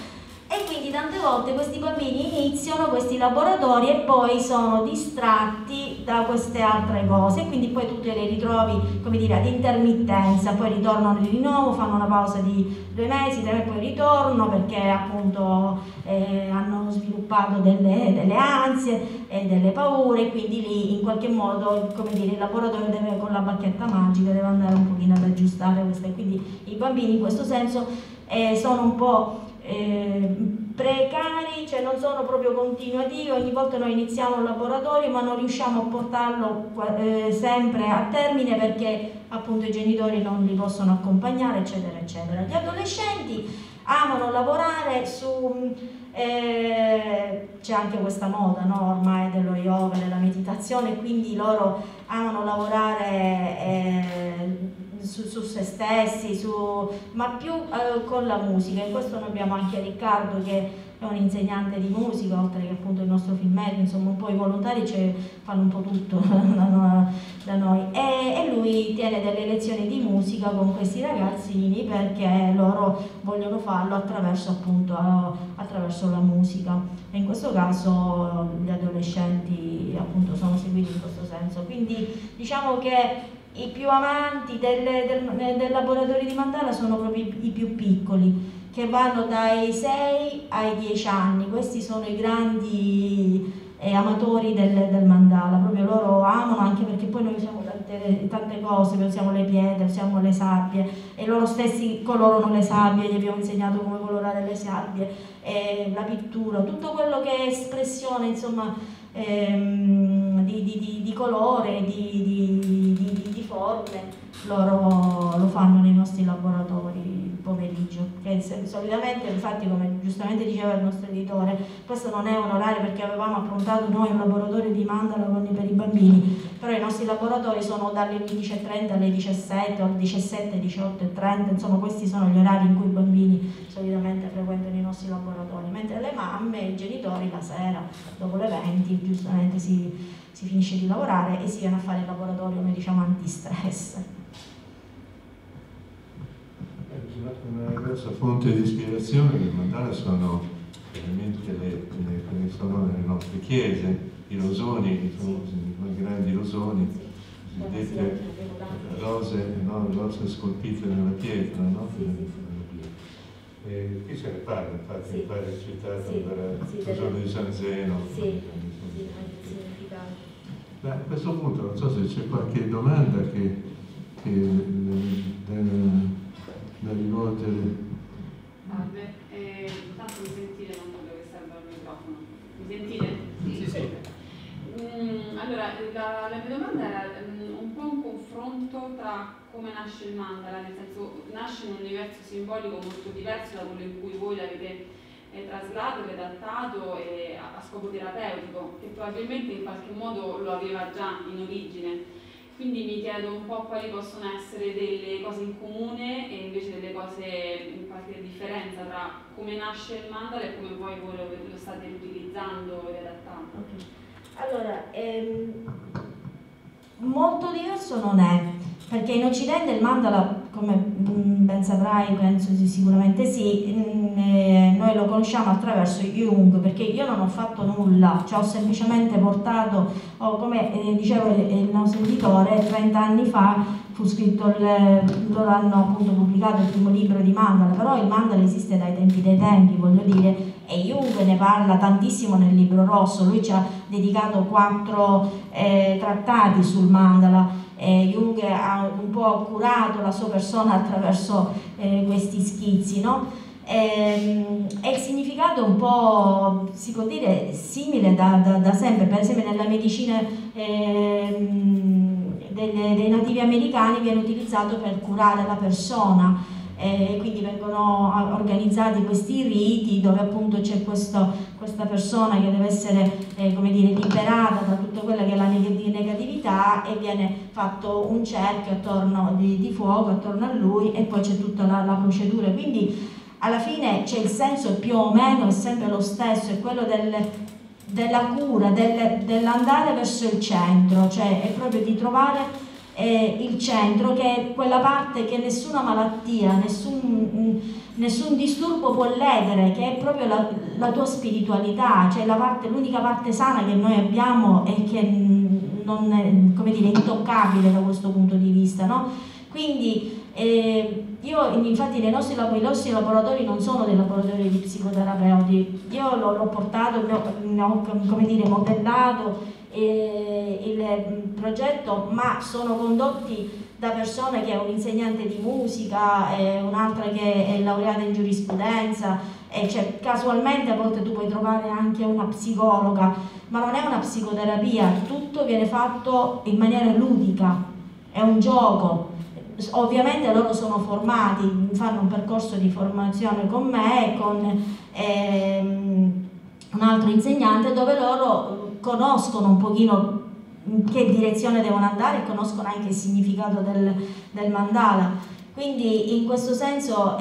E quindi tante volte questi bambini iniziano questi laboratori e poi sono distratti da queste altre cose, e quindi poi tu te le ritrovi, come dire, ad intermittenza, poi ritornano di nuovo, fanno una pausa di 2 mesi, 3 mesi, poi ritornano perché appunto hanno sviluppato delle ansie e delle paure, quindi lì in qualche modo, come dire, il laboratorio deve, con la bacchetta magica, deve andare un pochino ad aggiustare queste. Quindi i bambini in questo senso sono un po' precari, cioè non sono proprio continuativi. Ogni volta noi iniziamo un laboratorio ma non riusciamo a portarlo sempre a termine perché appunto i genitori non li possono accompagnare, eccetera eccetera. Gli adolescenti amano lavorare su c'è anche questa moda, no? Ormai dello yoga, della meditazione, quindi loro amano lavorare su se stessi, ma più con la musica. In questo noi abbiamo anche Riccardo che è un insegnante di musica, oltre che appunto il nostro filmetto, insomma un po' i volontari fanno un po' tutto da noi, e lui tiene delle lezioni di musica con questi ragazzini perché loro vogliono farlo attraverso la musica, e in questo caso gli adolescenti appunto sono seguiti in questo senso. Quindi diciamo che i più amanti del laboratorio di Mandala sono proprio i più piccoli, che vanno dai 6 ai 10 anni. Questi sono i grandi amatori del mandala, proprio loro amano, anche perché poi noi usiamo tante cose, usiamo le pietre, usiamo le sabbie, e loro stessi colorano le sabbie, gli abbiamo insegnato come colorare le sabbie, la pittura, tutto quello che è espressione, insomma, di colore, di forme, loro lo fanno nei nostri laboratori il pomeriggio, che solitamente, infatti, come giustamente diceva il nostro editore, questo non è un orario perché avevamo approntato noi un laboratorio di mandala per i bambini, però i nostri laboratori sono dalle 15:30 alle 17 o alle 17, 18:30, insomma questi sono gli orari in cui i bambini solitamente frequentano i nostri laboratori, mentre le mamme e i genitori la sera dopo le 20 giustamente si finisce di lavorare e si viene a fare il laboratorio, noi diciamo antistress. Una grossa fonte di ispirazione del mandala sono veramente quelle sono nelle nostre chiese, i rosoni, i grandi rosoni, cosiddette rose scolpite nella pietra, no? E qui se ne parla, infatti il padre è citato per il giorno di San Zeno. Ma a questo punto non so se c'è qualche domanda che da rivolgere. Salve, intanto mi sentite? Non vedo che serve al microfono. Mi sentite? Sì. Allora, la mia domanda era un po' un confronto tra come nasce il mandala, nel senso nasce in un universo simbolico molto diverso da quello in cui voi l'avete traslato, adattato a scopo terapeutico, che probabilmente in qualche modo lo aveva già in origine. Quindi mi chiedo un po' quali possono essere delle cose in comune e invece delle cose, in qualche differenza tra come nasce il mandala e come poi voi lo state utilizzando e adattando. Allora, molto diverso non è, perché in Occidente il mandala, come ben saprai, penso sicuramente sì, noi lo conosciamo attraverso Jung, perché io non ho fatto nulla, cioè ho semplicemente portato, come diceva il nostro editore, 30 anni fa fu scritto, loro hanno appunto pubblicato il primo libro di mandala, però il mandala esiste dai tempi dei tempi, voglio dire, e Jung ne parla tantissimo nel libro rosso, lui ci ha dedicato 4 trattati sul mandala. Jung ha un po' curato la sua persona attraverso questi schizzi, no? E il significato è un po', si può dire, simile da sempre. Per esempio nella medicina dei nativi americani viene utilizzato per curare la persona. Quindi vengono organizzati questi riti dove appunto c'è questa persona che deve essere come dire, liberata da tutta quella che è la negatività, e viene fatto un cerchio attorno di fuoco attorno a lui, e poi c'è tutta la procedura. Quindi alla fine c'è il senso più o meno è sempre lo stesso, è quello della cura, dell'andare verso il centro, cioè è proprio di trovare il centro, che è quella parte che nessuna malattia, nessun disturbo può ledere, che è proprio la tua spiritualità, cioè l'unica parte sana che noi abbiamo e che non è, come dire, intoccabile da questo punto di vista, no? Quindi io infatti i nostri laboratori non sono dei laboratori di psicoterapeuti, io l'ho portato, ho come dire, modellato il progetto, ma sono condotti da persone che è un insegnante di musica, un'altra che è laureata in giurisprudenza, cioè, casualmente a volte tu puoi trovare anche una psicologa, ma non è una psicoterapia, tutto viene fatto in maniera ludica, è un gioco. Ovviamente loro sono formati, fanno un percorso di formazione con me e con un altro insegnante, dove loro conoscono un pochino in che direzione devono andare e conoscono anche il significato del mandala. Quindi in questo senso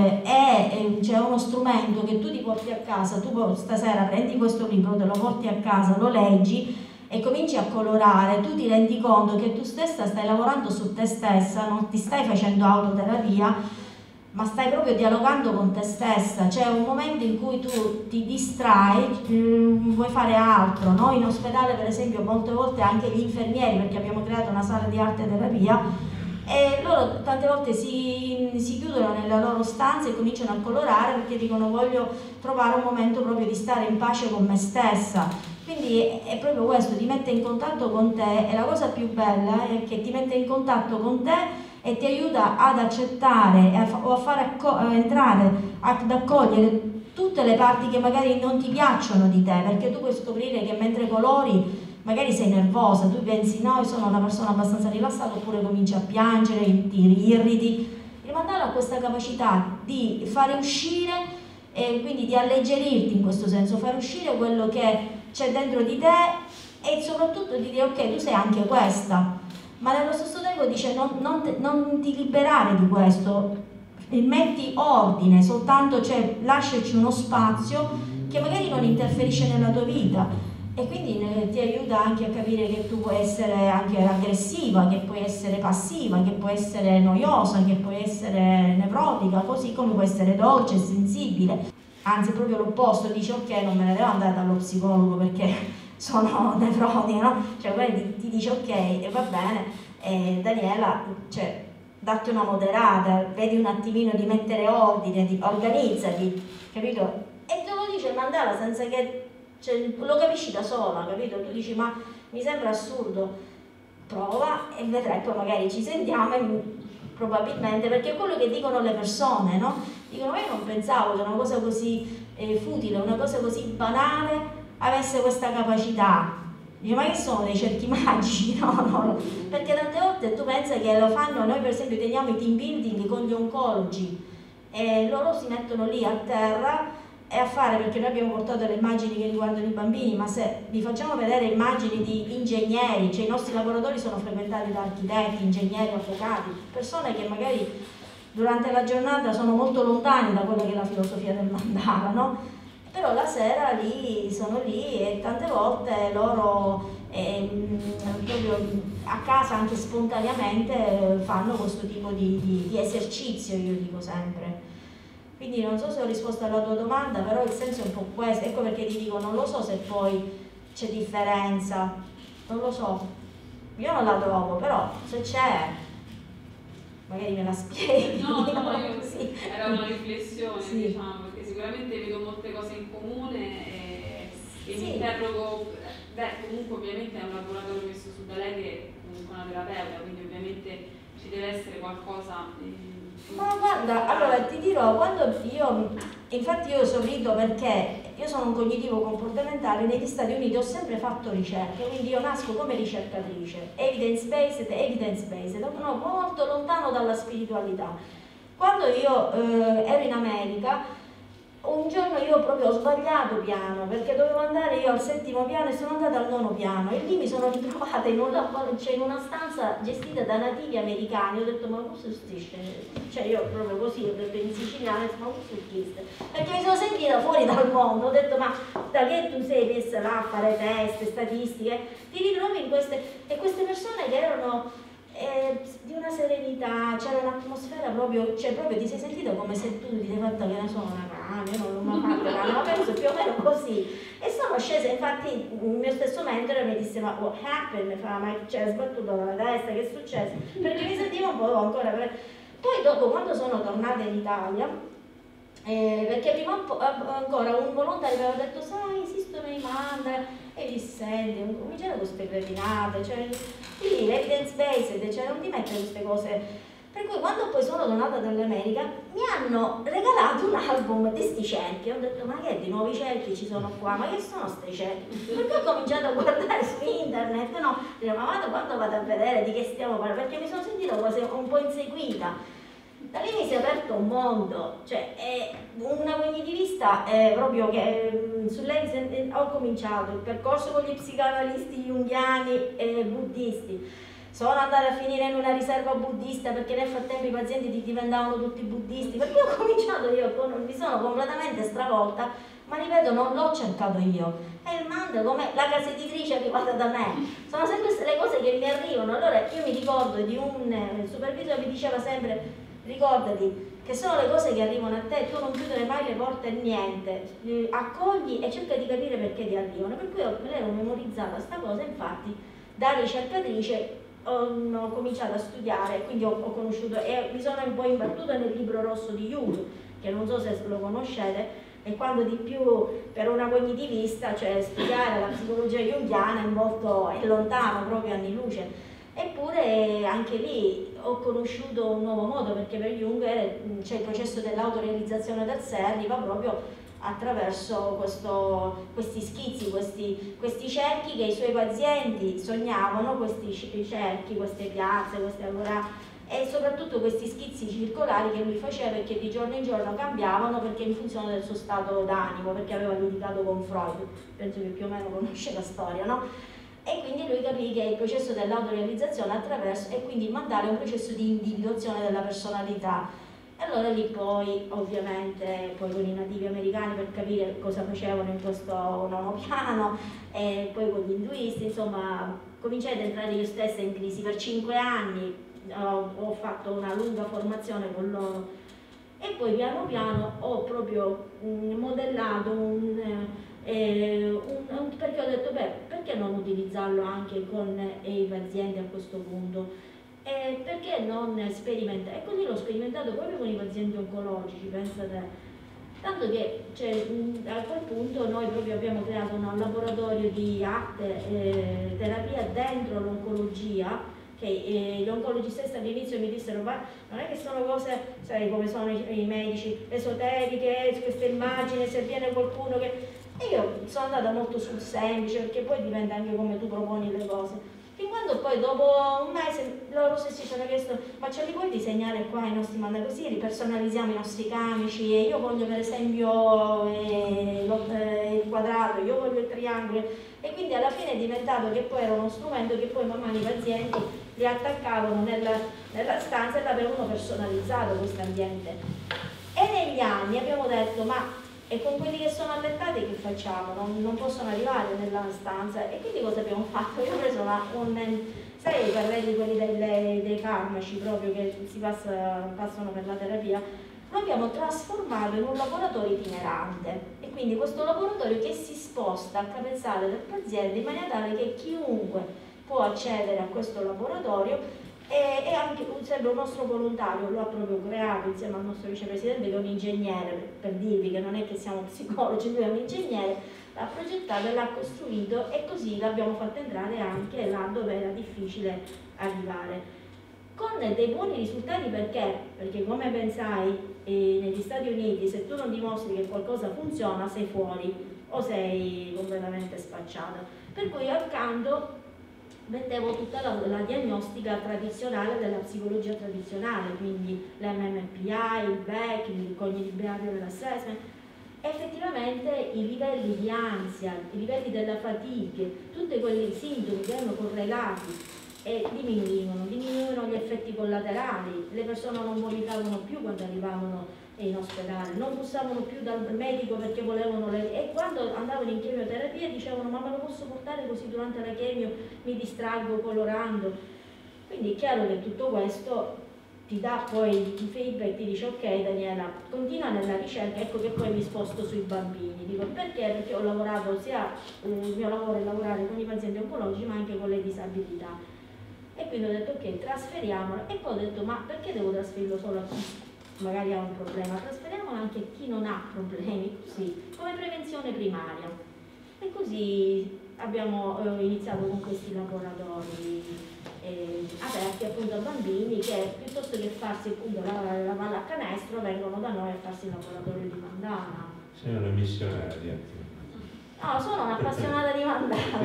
c'è uno strumento che tu ti porti a casa, tu stasera prendi questo libro, te lo porti a casa, lo leggi e cominci a colorare, tu ti rendi conto che tu stessa stai lavorando su te stessa, non ti stai facendo autoterapia, ma stai proprio dialogando con te stessa. C'è un momento in cui tu ti distrai, vuoi fare altro, no? In ospedale per esempio molte volte anche gli infermieri, perché abbiamo creato una sala di arte terapia, e loro tante volte si chiudono nella loro stanza e cominciano a colorare perché dicono voglio trovare un momento proprio di stare in pace con me stessa. Quindi è proprio questo, ti mette in contatto con te, e la cosa più bella è che ti mette in contatto con te e ti aiuta ad accettare o a fare entrare, ad accogliere tutte le parti che magari non ti piacciono di te, perché tu puoi scoprire che mentre colori magari sei nervosa, tu pensi no, io sono una persona abbastanza rilassata, oppure cominci a piangere, ti irriti. Il mandala ha questa capacità di fare uscire e quindi di alleggerirti in questo senso, fare uscire quello che c'è dentro di te e soprattutto di dire ok, tu sei anche questa, ma nello stesso tempo dice non ti liberare di questo, metti ordine, soltanto, cioè lasciaci uno spazio che magari non interferisce nella tua vita. E quindi ti aiuta anche a capire che tu puoi essere anche aggressiva, che puoi essere passiva, che puoi essere noiosa, che puoi essere nevrotica, così come puoi essere dolce e sensibile. Anzi, proprio l'opposto, dici ok, non me ne devo andare dallo psicologo perché sono nevrotica, no? Cioè poi ti dice ok, e va bene, Daniela, cioè, datti una moderata, vedi un attimino di mettere ordine, organizzati, capito? E te lo dice il mandala senza che... Cioè, lo capisci da sola, capito? Tu dici ma mi sembra assurdo, prova e vedrai, poi magari ci sentiamo e probabilmente, perché è quello che dicono le persone, no? Dicono io non pensavo che una cosa così futile, una cosa così banale avesse questa capacità. Dice ma che sono dei cerchi magici? No, perché tante volte tu pensi che lo fanno, noi per esempio teniamo i team building con gli oncologi e loro si mettono lì a terra e a fare, perché noi abbiamo portato le immagini che riguardano i bambini, ma se vi facciamo vedere immagini di ingegneri, cioè i nostri laboratori sono frequentati da architetti, ingegneri, avvocati, persone che magari durante la giornata sono molto lontani da quella che è la filosofia del mandala, no? Però la sera lì sono lì e tante volte loro proprio a casa anche spontaneamente fanno questo tipo di esercizio, io dico sempre. Quindi non so se ho risposto alla tua domanda, però il senso è un po' questo, ecco perché ti dico, non lo so se poi c'è differenza, non lo so, io non la trovo, però se c'è, magari me la spieghi. No, sì. Era una riflessione, sì. Diciamo, perché sicuramente vedo molte cose in comune e sì. Mi interrogo, comunque ovviamente è un laboratorio messo su da lei che è comunque una terapeuta, quindi ovviamente ci deve essere qualcosa... Ma guarda, allora ti dirò, quando infatti io sorrido perché io sono un cognitivo comportamentale, negli Stati Uniti ho sempre fatto ricerche, quindi io nasco come ricercatrice, evidence-based, no, molto lontano dalla spiritualità. Quando io ero in America, un giorno io proprio ho sbagliato piano, perché dovevo andare io al 7° piano e sono andata al 9° piano e lì mi sono ritrovata in una stanza gestita da nativi americani. Ho detto ma cosa stisce? Cioè io proprio così, ho detto in siciliano, ma cosa stisce? Perché mi sono sentita fuori dal mondo, ho detto ma da che tu sei messa là a fare test, statistiche, ti ritrovi in queste persone che erano di una serenità, c'era un'atmosfera proprio, cioè proprio ti sei sentito come se tu ti sei fatta, che ne so, una rana, io non l'ho mai fatta, ma penso più o meno così. E sono scesa, infatti il mio stesso mentore mi disse: ma what happened? Ma c'è sbattuto dalla testa, che è successo? Perché mi sentivo un po' ancora. Poi dopo, quando sono tornata in Italia, perché prima ancora un volontario mi aveva detto: sai, esistono i mandala, e gli senti, cominciare con queste cretinate, cioè sì, evidence based, cioè non ti mettere queste cose. Per cui quando poi sono tornata dall'America mi hanno regalato un album di sti cerchi. Ho detto: ma che di nuovi cerchi ci sono qua? Ma che sono sti cerchi? Perché ho cominciato a guardare su internet, no? Dico: ma quando vado a vedere di che stiamo parlando? Perché mi sono sentita quasi un po' inseguita. Da lì mi si è aperto un mondo, cioè una cognitivista proprio che su lei ho cominciato il percorso con gli psicoanalisti junghiani e buddisti. Sono andata a finire in una riserva buddista perché nel frattempo i pazienti diventavano tutti buddisti, perché ho cominciato mi sono completamente stravolta, ma ripeto, non l'ho cercato io, è il mandala, come la casa editrice è arrivata da me, sono sempre le cose che mi arrivano. Allora io mi ricordo di un supervisore che mi diceva sempre: ricordati che sono le cose che arrivano a te, tu non chiudere mai le porte a niente, accogli e cerca di capire perché ti arrivano. Per cui me l'ero memorizzata sta cosa, infatti da ricercatrice ho cominciato a studiare, quindi ho conosciuto e mi sono un po' imbattuta nel libro rosso di Jung, che non so se lo conoscete, e quando di più per una cognitivista, cioè studiare la psicologia junghiana è lontano, proprio anni luce. Eppure anche lì ho conosciuto un nuovo modo, perché per Jung c'è il processo dell'autorealizzazione del sé, arriva proprio attraverso questi schizzi, questi cerchi che i suoi pazienti sognavano, questi cerchi, queste piazze, queste agorà, e soprattutto questi schizzi circolari che lui faceva e che di giorno in giorno cambiavano perché in funzione del suo stato d'animo, perché aveva litigato con Freud, penso che più o meno conosce la storia, no? E quindi lui capì che il processo dell'autorealizzazione attraverso, e quindi il mandala è un processo di individuazione della personalità. E allora lì poi, ovviamente, poi con i nativi americani per capire cosa facevano in questo nono piano, e poi con gli induisti, insomma, cominciai ad entrare io stessa in crisi. Per 5 anni ho fatto una lunga formazione con loro e poi piano piano ho proprio modellato perché ho detto: beh, perché non utilizzarlo anche con i pazienti a questo punto? Perché non sperimentare? E così l'ho sperimentato proprio con i pazienti oncologici, pensate. Tanto che a quel punto noi proprio abbiamo creato un laboratorio di arte terapia dentro l'oncologia, che gli oncologi stessi all'inizio mi dissero: ma non è che sono cose, sai come sono i medici, esoteriche, queste immagini, se viene qualcuno che... E io sono andata molto sul semplice, perché poi dipende anche come tu proponi le cose. Fin quando poi dopo un mese loro stessi ci hanno chiesto: ma ce li puoi disegnare qua i nostri mandala, così ripersonalizziamo i nostri camici, e io voglio per esempio il quadrato, io voglio il triangolo. E quindi alla fine è diventato che poi era uno strumento che poi man mano i pazienti li attaccavano nella stanza e l'avevano personalizzato questo ambiente. E negli anni abbiamo detto: ma e con quelli che sono allettati che facciamo? Non possono arrivare nella stanza. E quindi cosa abbiamo fatto? Io ho preso sai i carrelli quelli dei farmaci proprio che si passano per la terapia, lo abbiamo trasformato in un laboratorio itinerante, e quindi questo laboratorio che si sposta a capezzale del paziente in maniera tale che chiunque può accedere a questo laboratorio. E anche sempre un nostro volontario lo ha proprio creato insieme al nostro vicepresidente, che è un ingegnere, per dirvi che non è che siamo psicologi, lui è un ingegnere, l'ha progettato e l'ha costruito, e così l'abbiamo fatto entrare anche là dove era difficile arrivare, con dei buoni risultati. Perché come ben sai, negli Stati Uniti, se tu non dimostri che qualcosa funziona, sei fuori o sei completamente spacciata. Per cui accanto vendevo tutta la diagnostica tradizionale della psicologia tradizionale, quindi l'MMPI, il BEC, il Cognitive Behavioral Assessment. Effettivamente i livelli di ansia, i livelli della fatigue, tutti quei sintomi che erano correlati diminuivano gli effetti collaterali, le persone non vomitavano più quando arrivavano in ospedale, non bussavano più dal medico perché volevano e quando andavano in chemioterapia dicevano: ma me lo posso portare così durante la chemio mi distraggo colorando. Quindi è chiaro che tutto questo ti dà poi il feedback, ti dice ok Daniela, continua nella ricerca, ecco che poi mi sposto sui bambini. Dico perché? Perché ho lavorato sia, il mio lavoro è lavorare con i pazienti oncologici ma anche con le disabilità. E quindi ho detto ok, trasferiamolo. E poi ho detto ma perché devo trasferirlo solo a chi magari ha un problema? Trasferiamolo anche a chi non ha problemi, così, come prevenzione primaria. E così abbiamo iniziato con questi laboratori aperti appunto a bambini che piuttosto che farsi appunto la pallacanestro vengono da noi a farsi il laboratorio di mandala. Sei una missionaria. No, sono un'appassionata di mandala,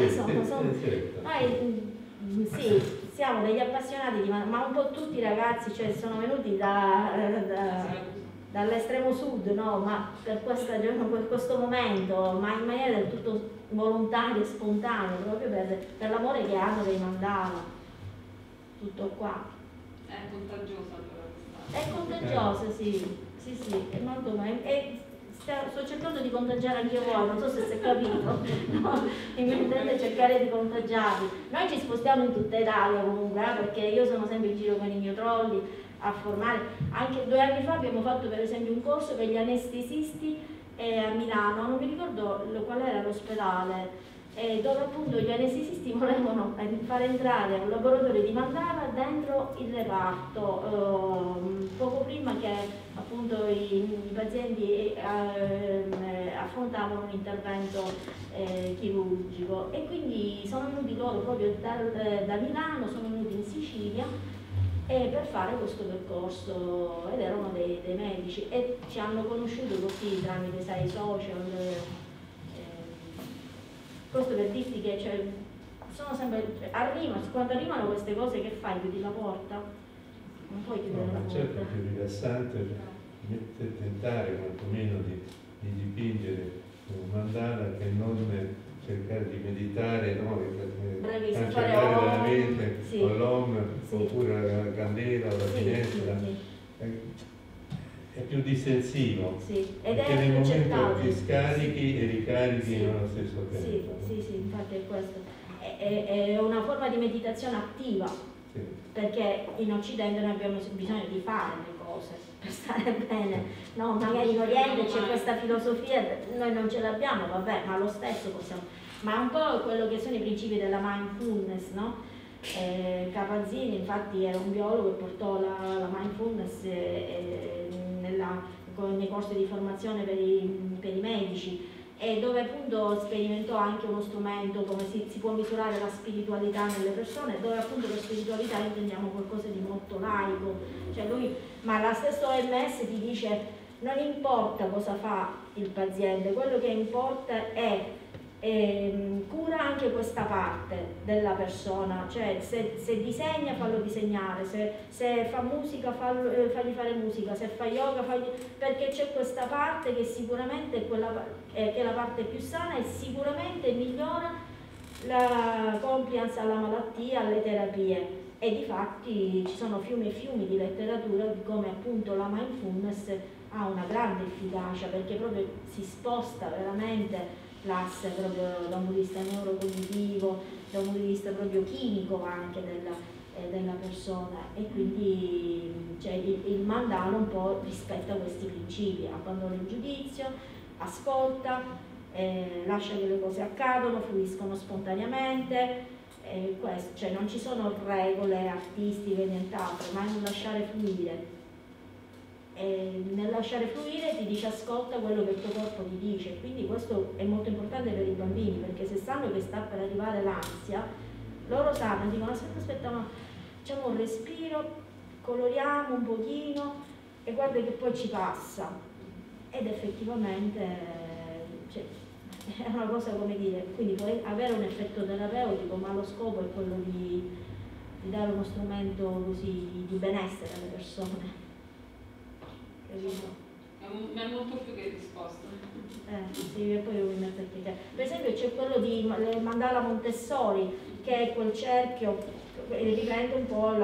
noi sì, siamo degli appassionati di mandala, ma un po' tutti i ragazzi, cioè sono venuti dall'estremo sud, no? Ma per questo momento, ma in maniera del tutto volontaria e spontanea, proprio per l'amore che hanno dei mandala. Tutto qua. È contagiosa allora questa. È contagiosa, sì, è molto sto cercando di contagiare anche voi, non so se si è capito, no? Mi intende cercare di contagiarvi. Noi ci spostiamo in tutta Italia comunque, perché io sono sempre in giro con i miei trolli a formare. Anche 2 anni fa abbiamo fatto per esempio un corso per gli anestesisti a Milano, non mi ricordo qual era l'ospedale, dove appunto gli anestesisti volevano far entrare un laboratorio di mandala dentro il reparto, poco prima che appunto i pazienti affrontavano un intervento chirurgico, e quindi sono venuti loro proprio da Milano, sono venuti in Sicilia per fare questo percorso, ed erano dei medici e ci hanno conosciuto così tramite i social. Questo per dirti che sono sempre, quando arrivano queste cose che fai? Chiudi la porta? Non puoi chiudere la porta. Certo, è più rilassante tentare quantomeno di dipingere un mandala che non cercare di meditare, no? Cancellare dalla mente con l'om, oppure la candela o la finestra. È più distensivo, ed perché nel momento ti scarichi e ricarichi nello stesso tempo. Sì, infatti è questo. È una forma di meditazione attiva, perché in Occidente noi abbiamo bisogno di fare le cose per stare bene, no? Magari in Oriente c'è questa filosofia, noi non ce l'abbiamo, vabbè, ma lo stesso possiamo. Ma un po' quello che sono i principi della mindfulness, no? Kabat-Zinn infatti era un biologo e portò la mindfulness nei corsi di formazione per i medici, e dove appunto sperimentò anche uno strumento come si può misurare la spiritualità nelle persone, dove appunto per spiritualità intendiamo qualcosa di molto laico, cioè ma la stessa OMS ti dice non importa cosa fa il paziente, quello che importa è cura anche questa parte della persona, cioè se disegna fallo disegnare, se fa musica fagli fare musica, se fa yoga perché c'è questa parte che sicuramente è quella che è la parte più sana e sicuramente migliora la compliance alla malattia, alle terapie. E difatti ci sono fiumi e fiumi di letteratura di come appunto la mindfulness ha una grande efficacia, perché proprio si sposta veramente l'asse proprio da un punto di vista neurocognitivo, da un punto di vista proprio chimico anche della persona, e quindi il mandala un po' rispetta questi principi, abbandona il giudizio, ascolta, lascia che le cose accadano, fluiscono spontaneamente, non ci sono regole artistiche, nient'altro, ma è un lasciare fluire. E nel lasciare fluire ti dice ascolta quello che il tuo corpo ti dice, quindi questo è molto importante per i bambini, perché se sanno che sta per arrivare l'ansia, loro sanno, dicono aspetta, ma facciamo un respiro, coloriamo un pochino e guarda che poi ci passa, ed effettivamente è una cosa, come dire, quindi può avere un effetto terapeutico, ma lo scopo è quello di dare uno strumento così di benessere alle persone. È molto più che risposta. Sì, e poi io mi metto a spiegare. Per esempio c'è quello di mandala Montessori, che è quel cerchio, riprende un po'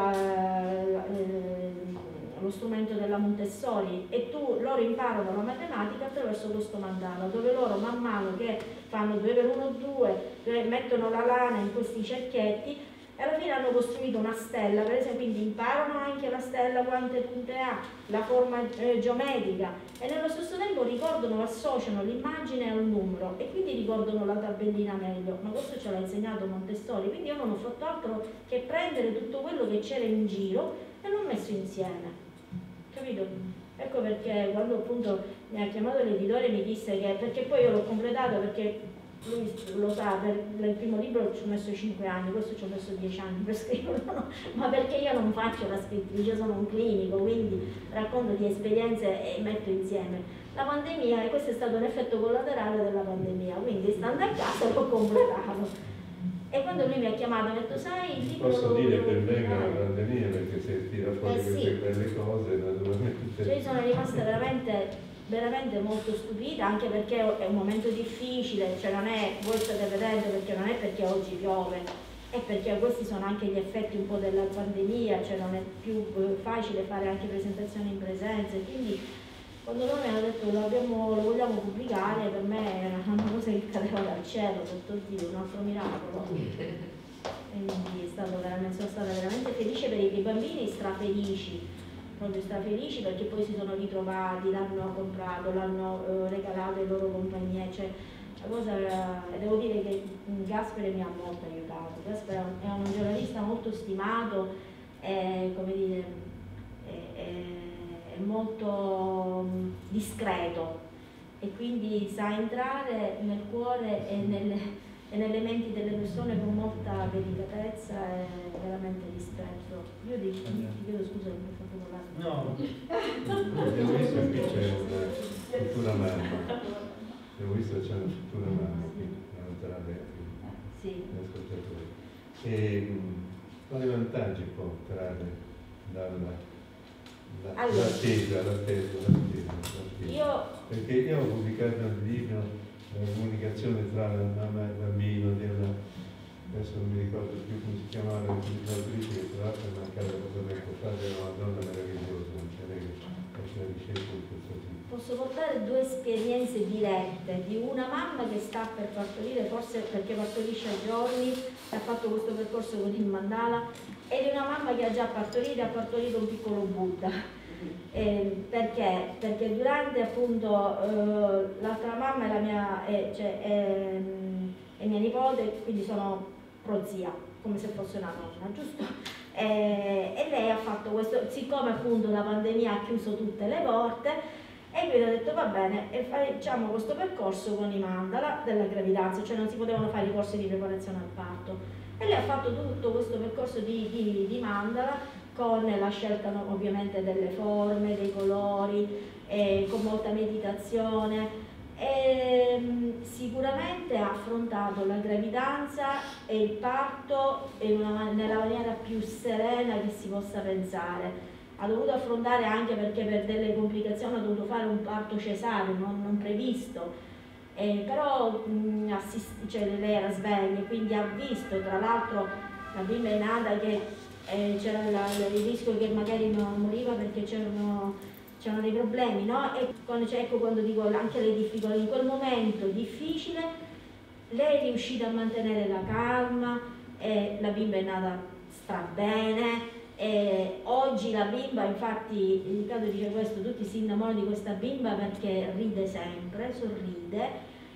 lo strumento della Montessori, e loro imparano la matematica attraverso questo mandala, dove loro man mano che fanno 2 per 1 2, mettono la lana in questi cerchietti, e alla fine hanno costruito una stella, per esempio, quindi imparano anche la stella quante punte ha, la forma geometrica, e nello stesso tempo ricordano, associano l'immagine al numero e quindi ricordano la tabellina meglio. Ma questo ce l'ha insegnato Montessori, quindi io non ho fatto altro che prendere tutto quello che c'era in giro e l'ho messo insieme, capito? Ecco perché quando appunto mi ha chiamato l'editore mi disse che, perché poi io l'ho completato, perché lui lo sa, per il primo libro ci ho messo 5 anni, questo ci ho messo 10 anni per scriverlo, no? Ma perché io non faccio la scrittrice, sono un clinico, quindi racconto di esperienze e metto insieme. La pandemia, e questo è stato un effetto collaterale della pandemia, quindi stando a casa l'ho completato. E quando lui mi ha chiamato mi ha detto, sai, il libro posso dire per me che è una pandemia, perché se tira fuori sì, queste belle cose, naturalmente. Cioè, io sono rimasta veramente molto stupita, anche perché è un momento difficile, cioè non è, voi state vedendo, perché non è perché oggi piove, è perché questi sono anche gli effetti un po' della pandemia, cioè non è più facile fare anche presentazioni in presenza, quindi quando loro mi hanno detto lo vogliamo pubblicare, per me era una cosa che cadeva dal cielo, ho detto oddio, un altro miracolo. Quindi sono stata veramente felice per i bambini, strafelici, proprio strafelici, perché poi si sono ritrovati, l'hanno comprato, l'hanno regalato ai loro compagnie, cioè la cosa devo dire che Gaspare mi ha molto aiutato. Gaspare è un giornalista molto stimato, come dire, è molto discreto e quindi sa entrare nel cuore e nelle menti delle persone con molta delicatezza e veramente rispetto. Io ti chiedo scusa che mi ho fatto parlare. No, abbiamo visto qui c'è una futura mamma, abbiamo visto che c'è una futura mamma qui, una sì. ascoltatori. E quali vantaggi può trarre l'attesa? Perché io ho pubblicato un libro, la comunicazione tra la mamma e il bambino, adesso non mi ricordo più come si chiamava l'autrice, che tra l'altro è mancata poco tempo fa, era una donna meravigliosa, non c'è lei che faceva ricerca di questo tipo. Posso portare due esperienze dirette di una mamma che sta per partorire, forse perché partorisce a giorni, ha fatto questo percorso con il mandala, e di una mamma che ha già partorito e ha partorito un piccolo Buddha. Perché? Perché durante appunto l'altra mamma è la mia, è mia nipote, quindi sono prozia, come se fosse una nonna, giusto? E lei ha fatto questo, siccome appunto la pandemia ha chiuso tutte le porte, e quindi ho detto va bene, facciamo questo percorso con i mandala della gravidanza, cioè non si potevano fare i corsi di preparazione al parto. E lei ha fatto tutto questo percorso di mandala, con la scelta ovviamente delle forme, dei colori, con molta meditazione, e sicuramente ha affrontato la gravidanza e il parto nella maniera più serena che si possa pensare. Ha dovuto affrontare anche perché per delle complicazioni ha dovuto fare un parto cesareo non previsto, però lei era sveglia, quindi ha visto, tra l'altro la bimba è nata che c'era il rischio che magari non moriva perché c'erano dei problemi, no? E quando dico anche le difficoltà, in quel momento difficile lei è riuscita a mantenere la calma, la bimba è nata strabene. Oggi la bimba, infatti Riccardo dice questo, tutti si innamorano di questa bimba perché ride sempre, sorride,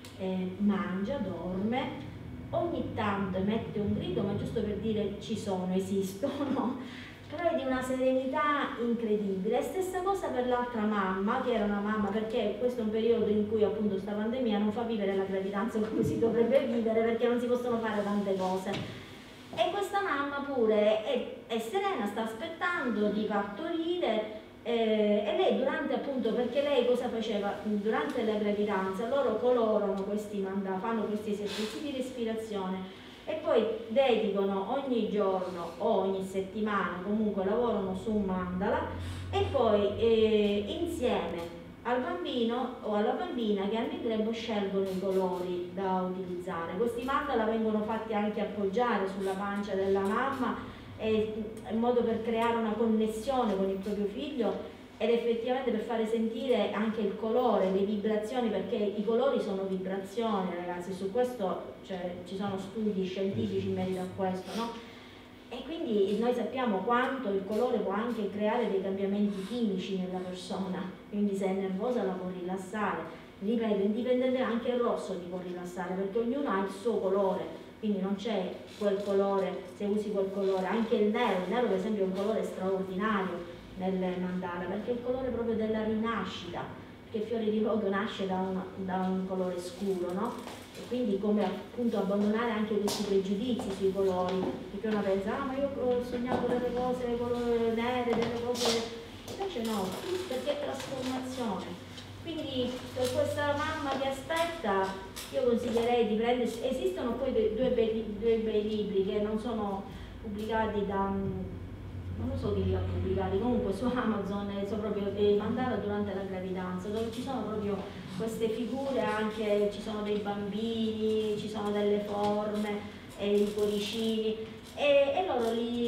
mangia, dorme, ogni tanto emette un grido, ma giusto per dire ci sono, esistono, però è di una serenità incredibile. Stessa cosa per l'altra mamma, che era una mamma, perché questo è un periodo in cui appunto sta pandemia non fa vivere la gravidanza come si dovrebbe vivere, perché non si possono fare tante cose. E questa mamma pure è serena, sta aspettando di partorire, e lei durante appunto, perché lei cosa faceva? Durante la gravidanza loro colorano questi mandala, fanno questi esercizi di respirazione e poi dedicano ogni giorno o ogni settimana, comunque lavorano su un mandala e poi insieme al bambino o alla bambina che hanno il grembo scelgono i colori da utilizzare. Questi mandala vengono fatti anche appoggiare sulla pancia della mamma, in modo per creare una connessione con il proprio figlio ed effettivamente per fare sentire anche il colore, le vibrazioni, perché i colori sono vibrazioni, ragazzi, su questo ci sono studi scientifici in merito a questo, no? E quindi noi sappiamo quanto il colore può anche creare dei cambiamenti chimici nella persona, quindi se è nervosa la può rilassare. Ripeto, indipendente, anche il rosso ti può rilassare, perché ognuno ha il suo colore, quindi non c'è quel colore, se usi quel colore. Anche il nero per esempio è un colore straordinario nel mandala, perché è il colore proprio della rinascita, perché il fiore di loto nasce da un colore scuro, no? E quindi come appunto abbandonare anche questi pregiudizi sui colori, perché uno pensa, ah ma io ho sognato delle cose colore nere, delle cose, invece no, perché è trasformazione. Quindi per questa mamma che aspetta io consiglierei di prendere, esistono poi due bei libri che non sono pubblicati da, non lo so chi li ha pubblicati, comunque su Amazon, sono proprio dei mandala durante la gravidanza, dove ci sono proprio queste figure, anche ci sono dei bambini, ci sono delle forme, i cuoricini, e loro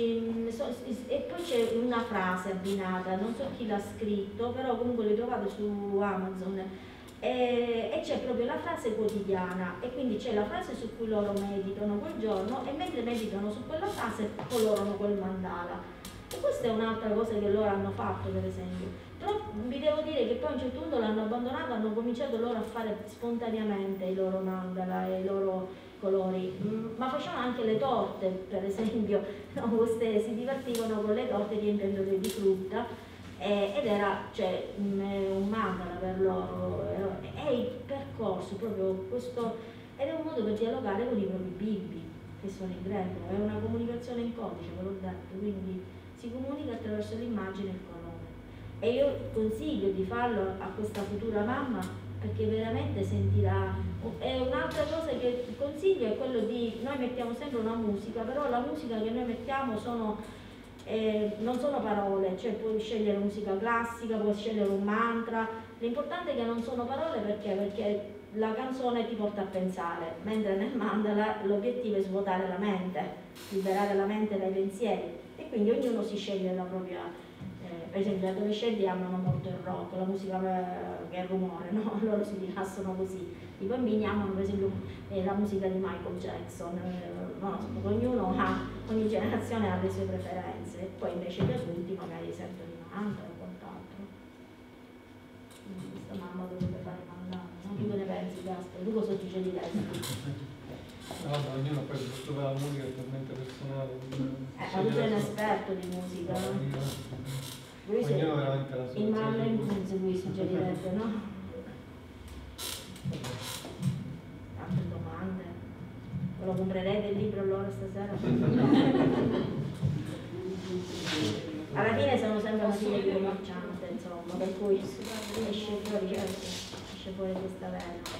e poi c'è una frase abbinata, non so chi l'ha scritto, però comunque li trovate su Amazon, e c'è proprio la frase quotidiana, e quindi c'è la frase su cui loro meditano quel giorno, e mentre meditano su quella frase colorano quel mandala. E questa è un'altra cosa che loro hanno fatto, per esempio. Però vi devo dire che poi a un certo punto l'hanno abbandonato, hanno cominciato loro a fare spontaneamente i loro mandala e i loro colori, ma facevano anche le torte, per esempio, no? Queste si divertivano con le torte riempendole di frutta, ed era cioè, un mandala per loro, è il percorso proprio questo, ed è un modo per dialogare con i propri bimbi, che sono in greco, è una comunicazione in codice, ve l'ho detto, quindi si comunica attraverso l'immagine e il colore. E io consiglio di farlo a questa futura mamma, perché veramente sentirà. E un'altra cosa che consiglio è quello di, noi mettiamo sempre una musica, però la musica che noi mettiamo non sono parole, cioè puoi scegliere musica classica, puoi scegliere un mantra, l'importante è che non sono parole, perché la canzone ti porta a pensare, mentre nel mandala l'obiettivo è svuotare la mente, liberare la mente dai pensieri, e quindi ognuno si sceglie la propria. Per esempio gli adolescenti amano molto il rock, la musica che è rumore, no? Loro si rilassano così. I bambini amano per esempio la musica di Michael Jackson, ogni generazione ha le sue preferenze, e poi invece gli adulti magari sentono i mantra o quant'altro. Quindi questa mamma dovrebbe fare mandare, no? Tu che ne pensi, Gaspero? Tu cosa dici di lei? No, ognuno poi trova la musica totalmente personale. Ma tu sei un esperto di musica, no? Lui Ognuno veramente la sua. il Marlene Kunz lui suggerirebbe, no? Altre domande? Ve lo comprerete il libro allora stasera? Alla fine sono sempre una figlia di commerciante, insomma, per cui esce fuori questa vena.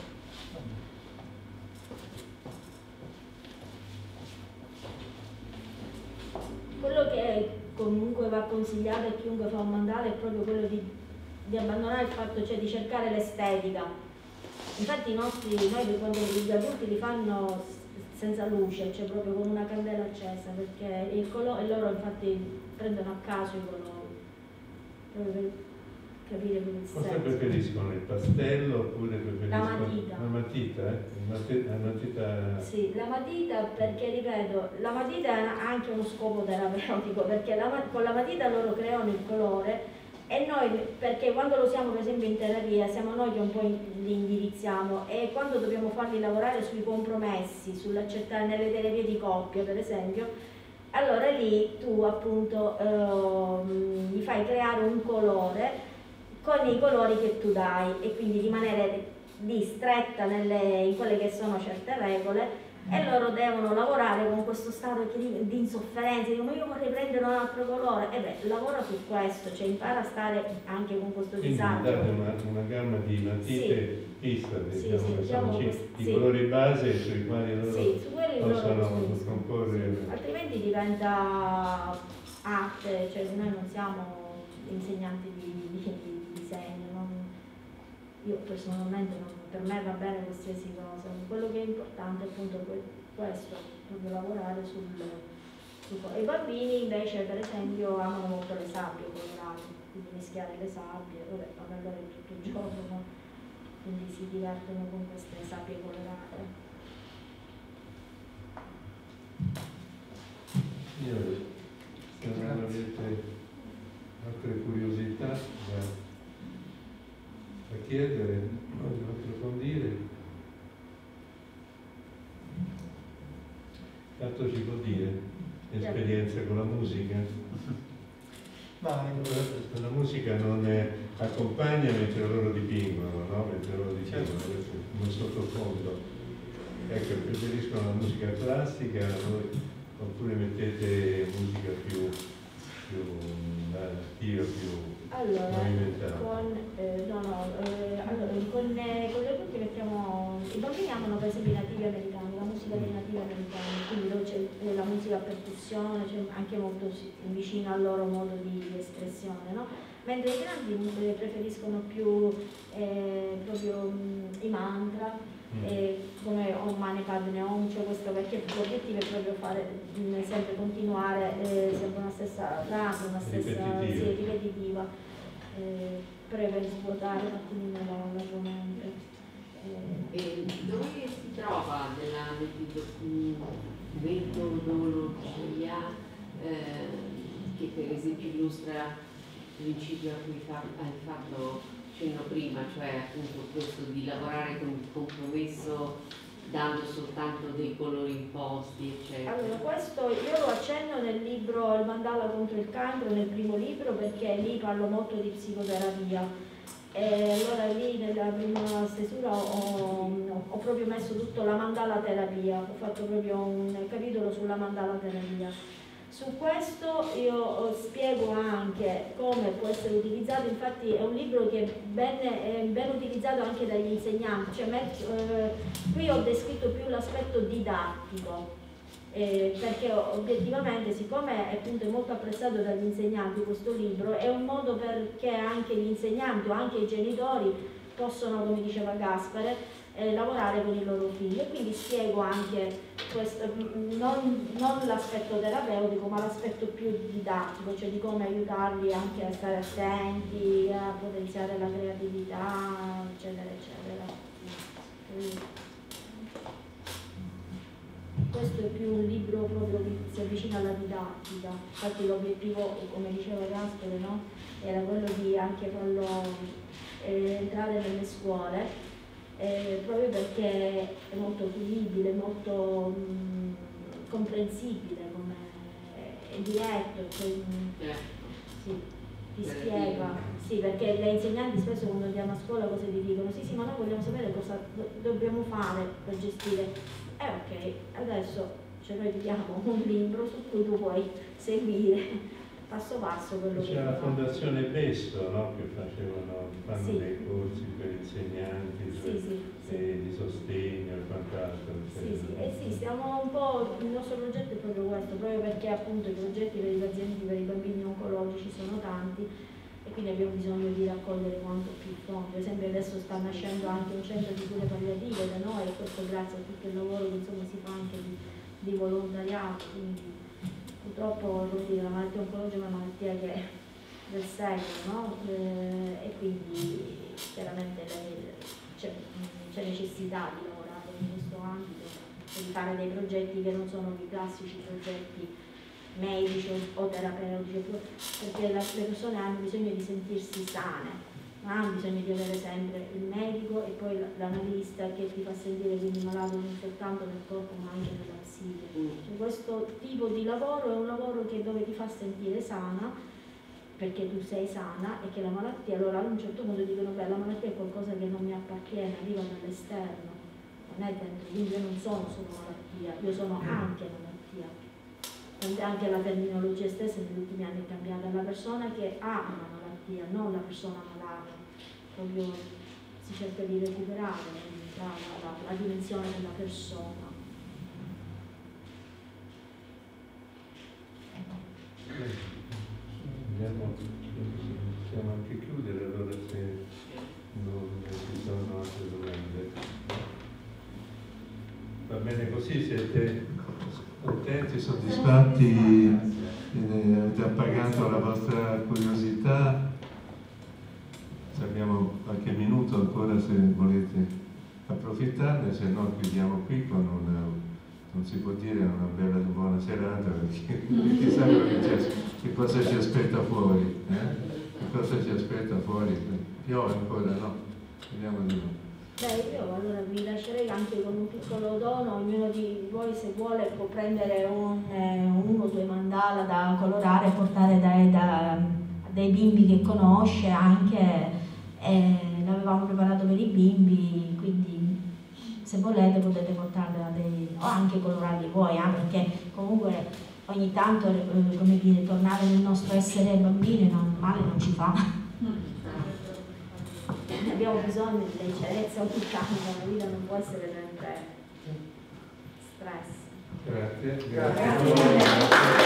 Quello che comunque va consigliato a chiunque fa un mandala è proprio quello di abbandonare il fatto, cioè di cercare l'estetica. Infatti noi quando gli adulti li fanno senza luce, cioè proprio con una candela accesa, perché loro infatti prendono a caso i colori, proprio per capire come il Forse senso. preferiscono il pastello oppure preferiscono La matita. La matita. Sì, la matita, perché ripeto, la matita ha anche uno scopo terapeutico, perché con la matita loro creano il colore, e noi, perché quando lo usiamo per esempio in terapia, siamo noi che un po' li indirizziamo, e quando dobbiamo farli lavorare sui compromessi, sull'accettare nelle terapie di coppia per esempio, allora lì tu appunto gli fai creare un colore con i colori che tu dai, e quindi rimanere lì stretta in quelle che sono certe regole, e loro devono lavorare con questo stato di insofferenza, dicono io vorrei prendere un altro colore, e beh, lavora su questo, cioè impara a stare anche con questo disagio. Quindi date una gamma di matite fissa, diciamo, i colori base sui quali loro possono comporre. Altrimenti diventa arte, cioè noi non siamo insegnanti di disegno, io personalmente per me va bene qualsiasi cosa, quello che è importante è appunto questo, proprio lavorare I bambini invece per esempio amano molto le sabbie colorate, quindi mischiare le sabbie, vabbè, allora è tutto il giorno, no? Quindi si divertono con queste sabbie colorate. Io avete altre curiosità da chiedere, da approfondire, tanto ci può dire esperienza con la musica. Ma la musica non accompagna mentre loro dipingono, no? Mentre loro dipingono, questo è un sottofondo. Ecco, preferiscono la musica classica, oppure mettete musica più attiva, più movimentata? Con le cuffie mettiamo, i bambini amano per esempio i nativi americani, la musica dei nativi americani, quindi dove c'è la musica a percussione, c'è anche molto vicino al loro modo di espressione, no? Mentre i grandi preferiscono più proprio i mantra, come Om Mani Padme Hum, cioè questo, perché l'obiettivo è proprio fare sempre continuare sempre una stessa frase, una stessa ripetitiva, proprio per svuotare un attimino l'argomento. Dove si trova nella metodologia che per esempio illustra il principio a cui hai fatto cenno prima, cioè appunto questo di lavorare con il compromesso dando soltanto dei colori imposti, eccetera? Allora, questo io lo accenno nel libro Il mandala contro il cancro, nel primo libro, perché lì parlo molto di psicoterapia. E allora lì nella prima stesura ho proprio messo tutto la mandala terapia, ho fatto proprio un capitolo sulla mandala terapia. Su questo io spiego anche come può essere utilizzato, infatti è un libro che è ben utilizzato anche dagli insegnanti, cioè qui ho descritto più l'aspetto didattico, perché obiettivamente, siccome appunto è molto apprezzato dagli insegnanti questo libro, è un modo perché anche gli insegnanti o anche i genitori possono, come diceva Gaspare, lavorare con i loro figli, e quindi spiego anche questo, non l'aspetto terapeutico ma l'aspetto più didattico, cioè di come aiutarli anche a stare attenti, a potenziare la creatività, eccetera eccetera. Questo è più un libro proprio che si avvicina alla didattica, infatti l'obiettivo, come diceva Gaspare, no? Era quello di anche farlo entrare nelle scuole, proprio perché è molto fruibile, molto comprensibile, è diretto, cioè, sì, ti spiega, sì, perché le insegnanti spesso quando andiamo a scuola cosa ti dicono? Sì, ma noi vogliamo sapere cosa dobbiamo fare per gestire. Ok, adesso noi ti diamo un libro su cui tu puoi seguire passo passo quello che c'è la Fondazione Besto, no? Che fanno dei corsi per insegnanti, di sostegno e quant'altro. Sì, stiamo un po', il nostro progetto è proprio questo, proprio perché appunto i progetti per i pazienti, per i bambini oncologici sono tanti e quindi abbiamo bisogno di raccogliere quanto più fondi. Per esempio adesso sta nascendo anche un centro di cure palliative da noi, e questo grazie a tutto il lavoro che insomma si fa anche di volontariato, quindi purtroppo la malattia oncologica è una malattia che è del secolo, no? E quindi chiaramente c'è necessità di lavorare in questo ambito e di fare dei progetti che non sono i classici progetti medici o terapeutici, perché le persone hanno bisogno di sentirsi sane, non hanno bisogno di avere sempre il medico e poi l'analista che ti fa sentire quindi malato non soltanto nel corpo ma anche nella psiche. Cioè, questo tipo di lavoro è un lavoro dove ti fa sentire sana, perché tu sei sana, e che la malattia, allora ad un certo punto dicono beh, la malattia è qualcosa che non mi appartiene, arriva dall'esterno, non è dentro, quindi io non sono solo malattia, io sono anche malattia. Anche la terminologia stessa negli ultimi anni è cambiata, la persona che ha una malattia, non la persona malata, proprio si cerca di recuperare la dimensione della persona. Possiamo anche chiudere allora se non ci sono altre domande. Va bene così? Siete contenti, soddisfatti? Avete appagato la vostra curiosità? Abbiamo qualche minuto ancora se volete approfittarne, se no chiudiamo qui con non si può dire una bella buona serata perché chissà quello che c'è. che cosa ci aspetta fuori, che cosa ci aspetta fuori. Piove ancora, no? Vediamo di no. Beh, io allora vi lascerei anche con un piccolo dono, ognuno di voi se vuole può prendere uno o due mandala da colorare e portare dai bimbi che conosce anche, l'avevamo preparato per i bimbi, quindi se volete potete portarle o anche colorarli voi, perché comunque ogni tanto, come dire, tornare nel nostro essere bambini male non ci fa. Abbiamo bisogno di leggerezza ogni tanto, la vita non può essere sempre stress. Grazie.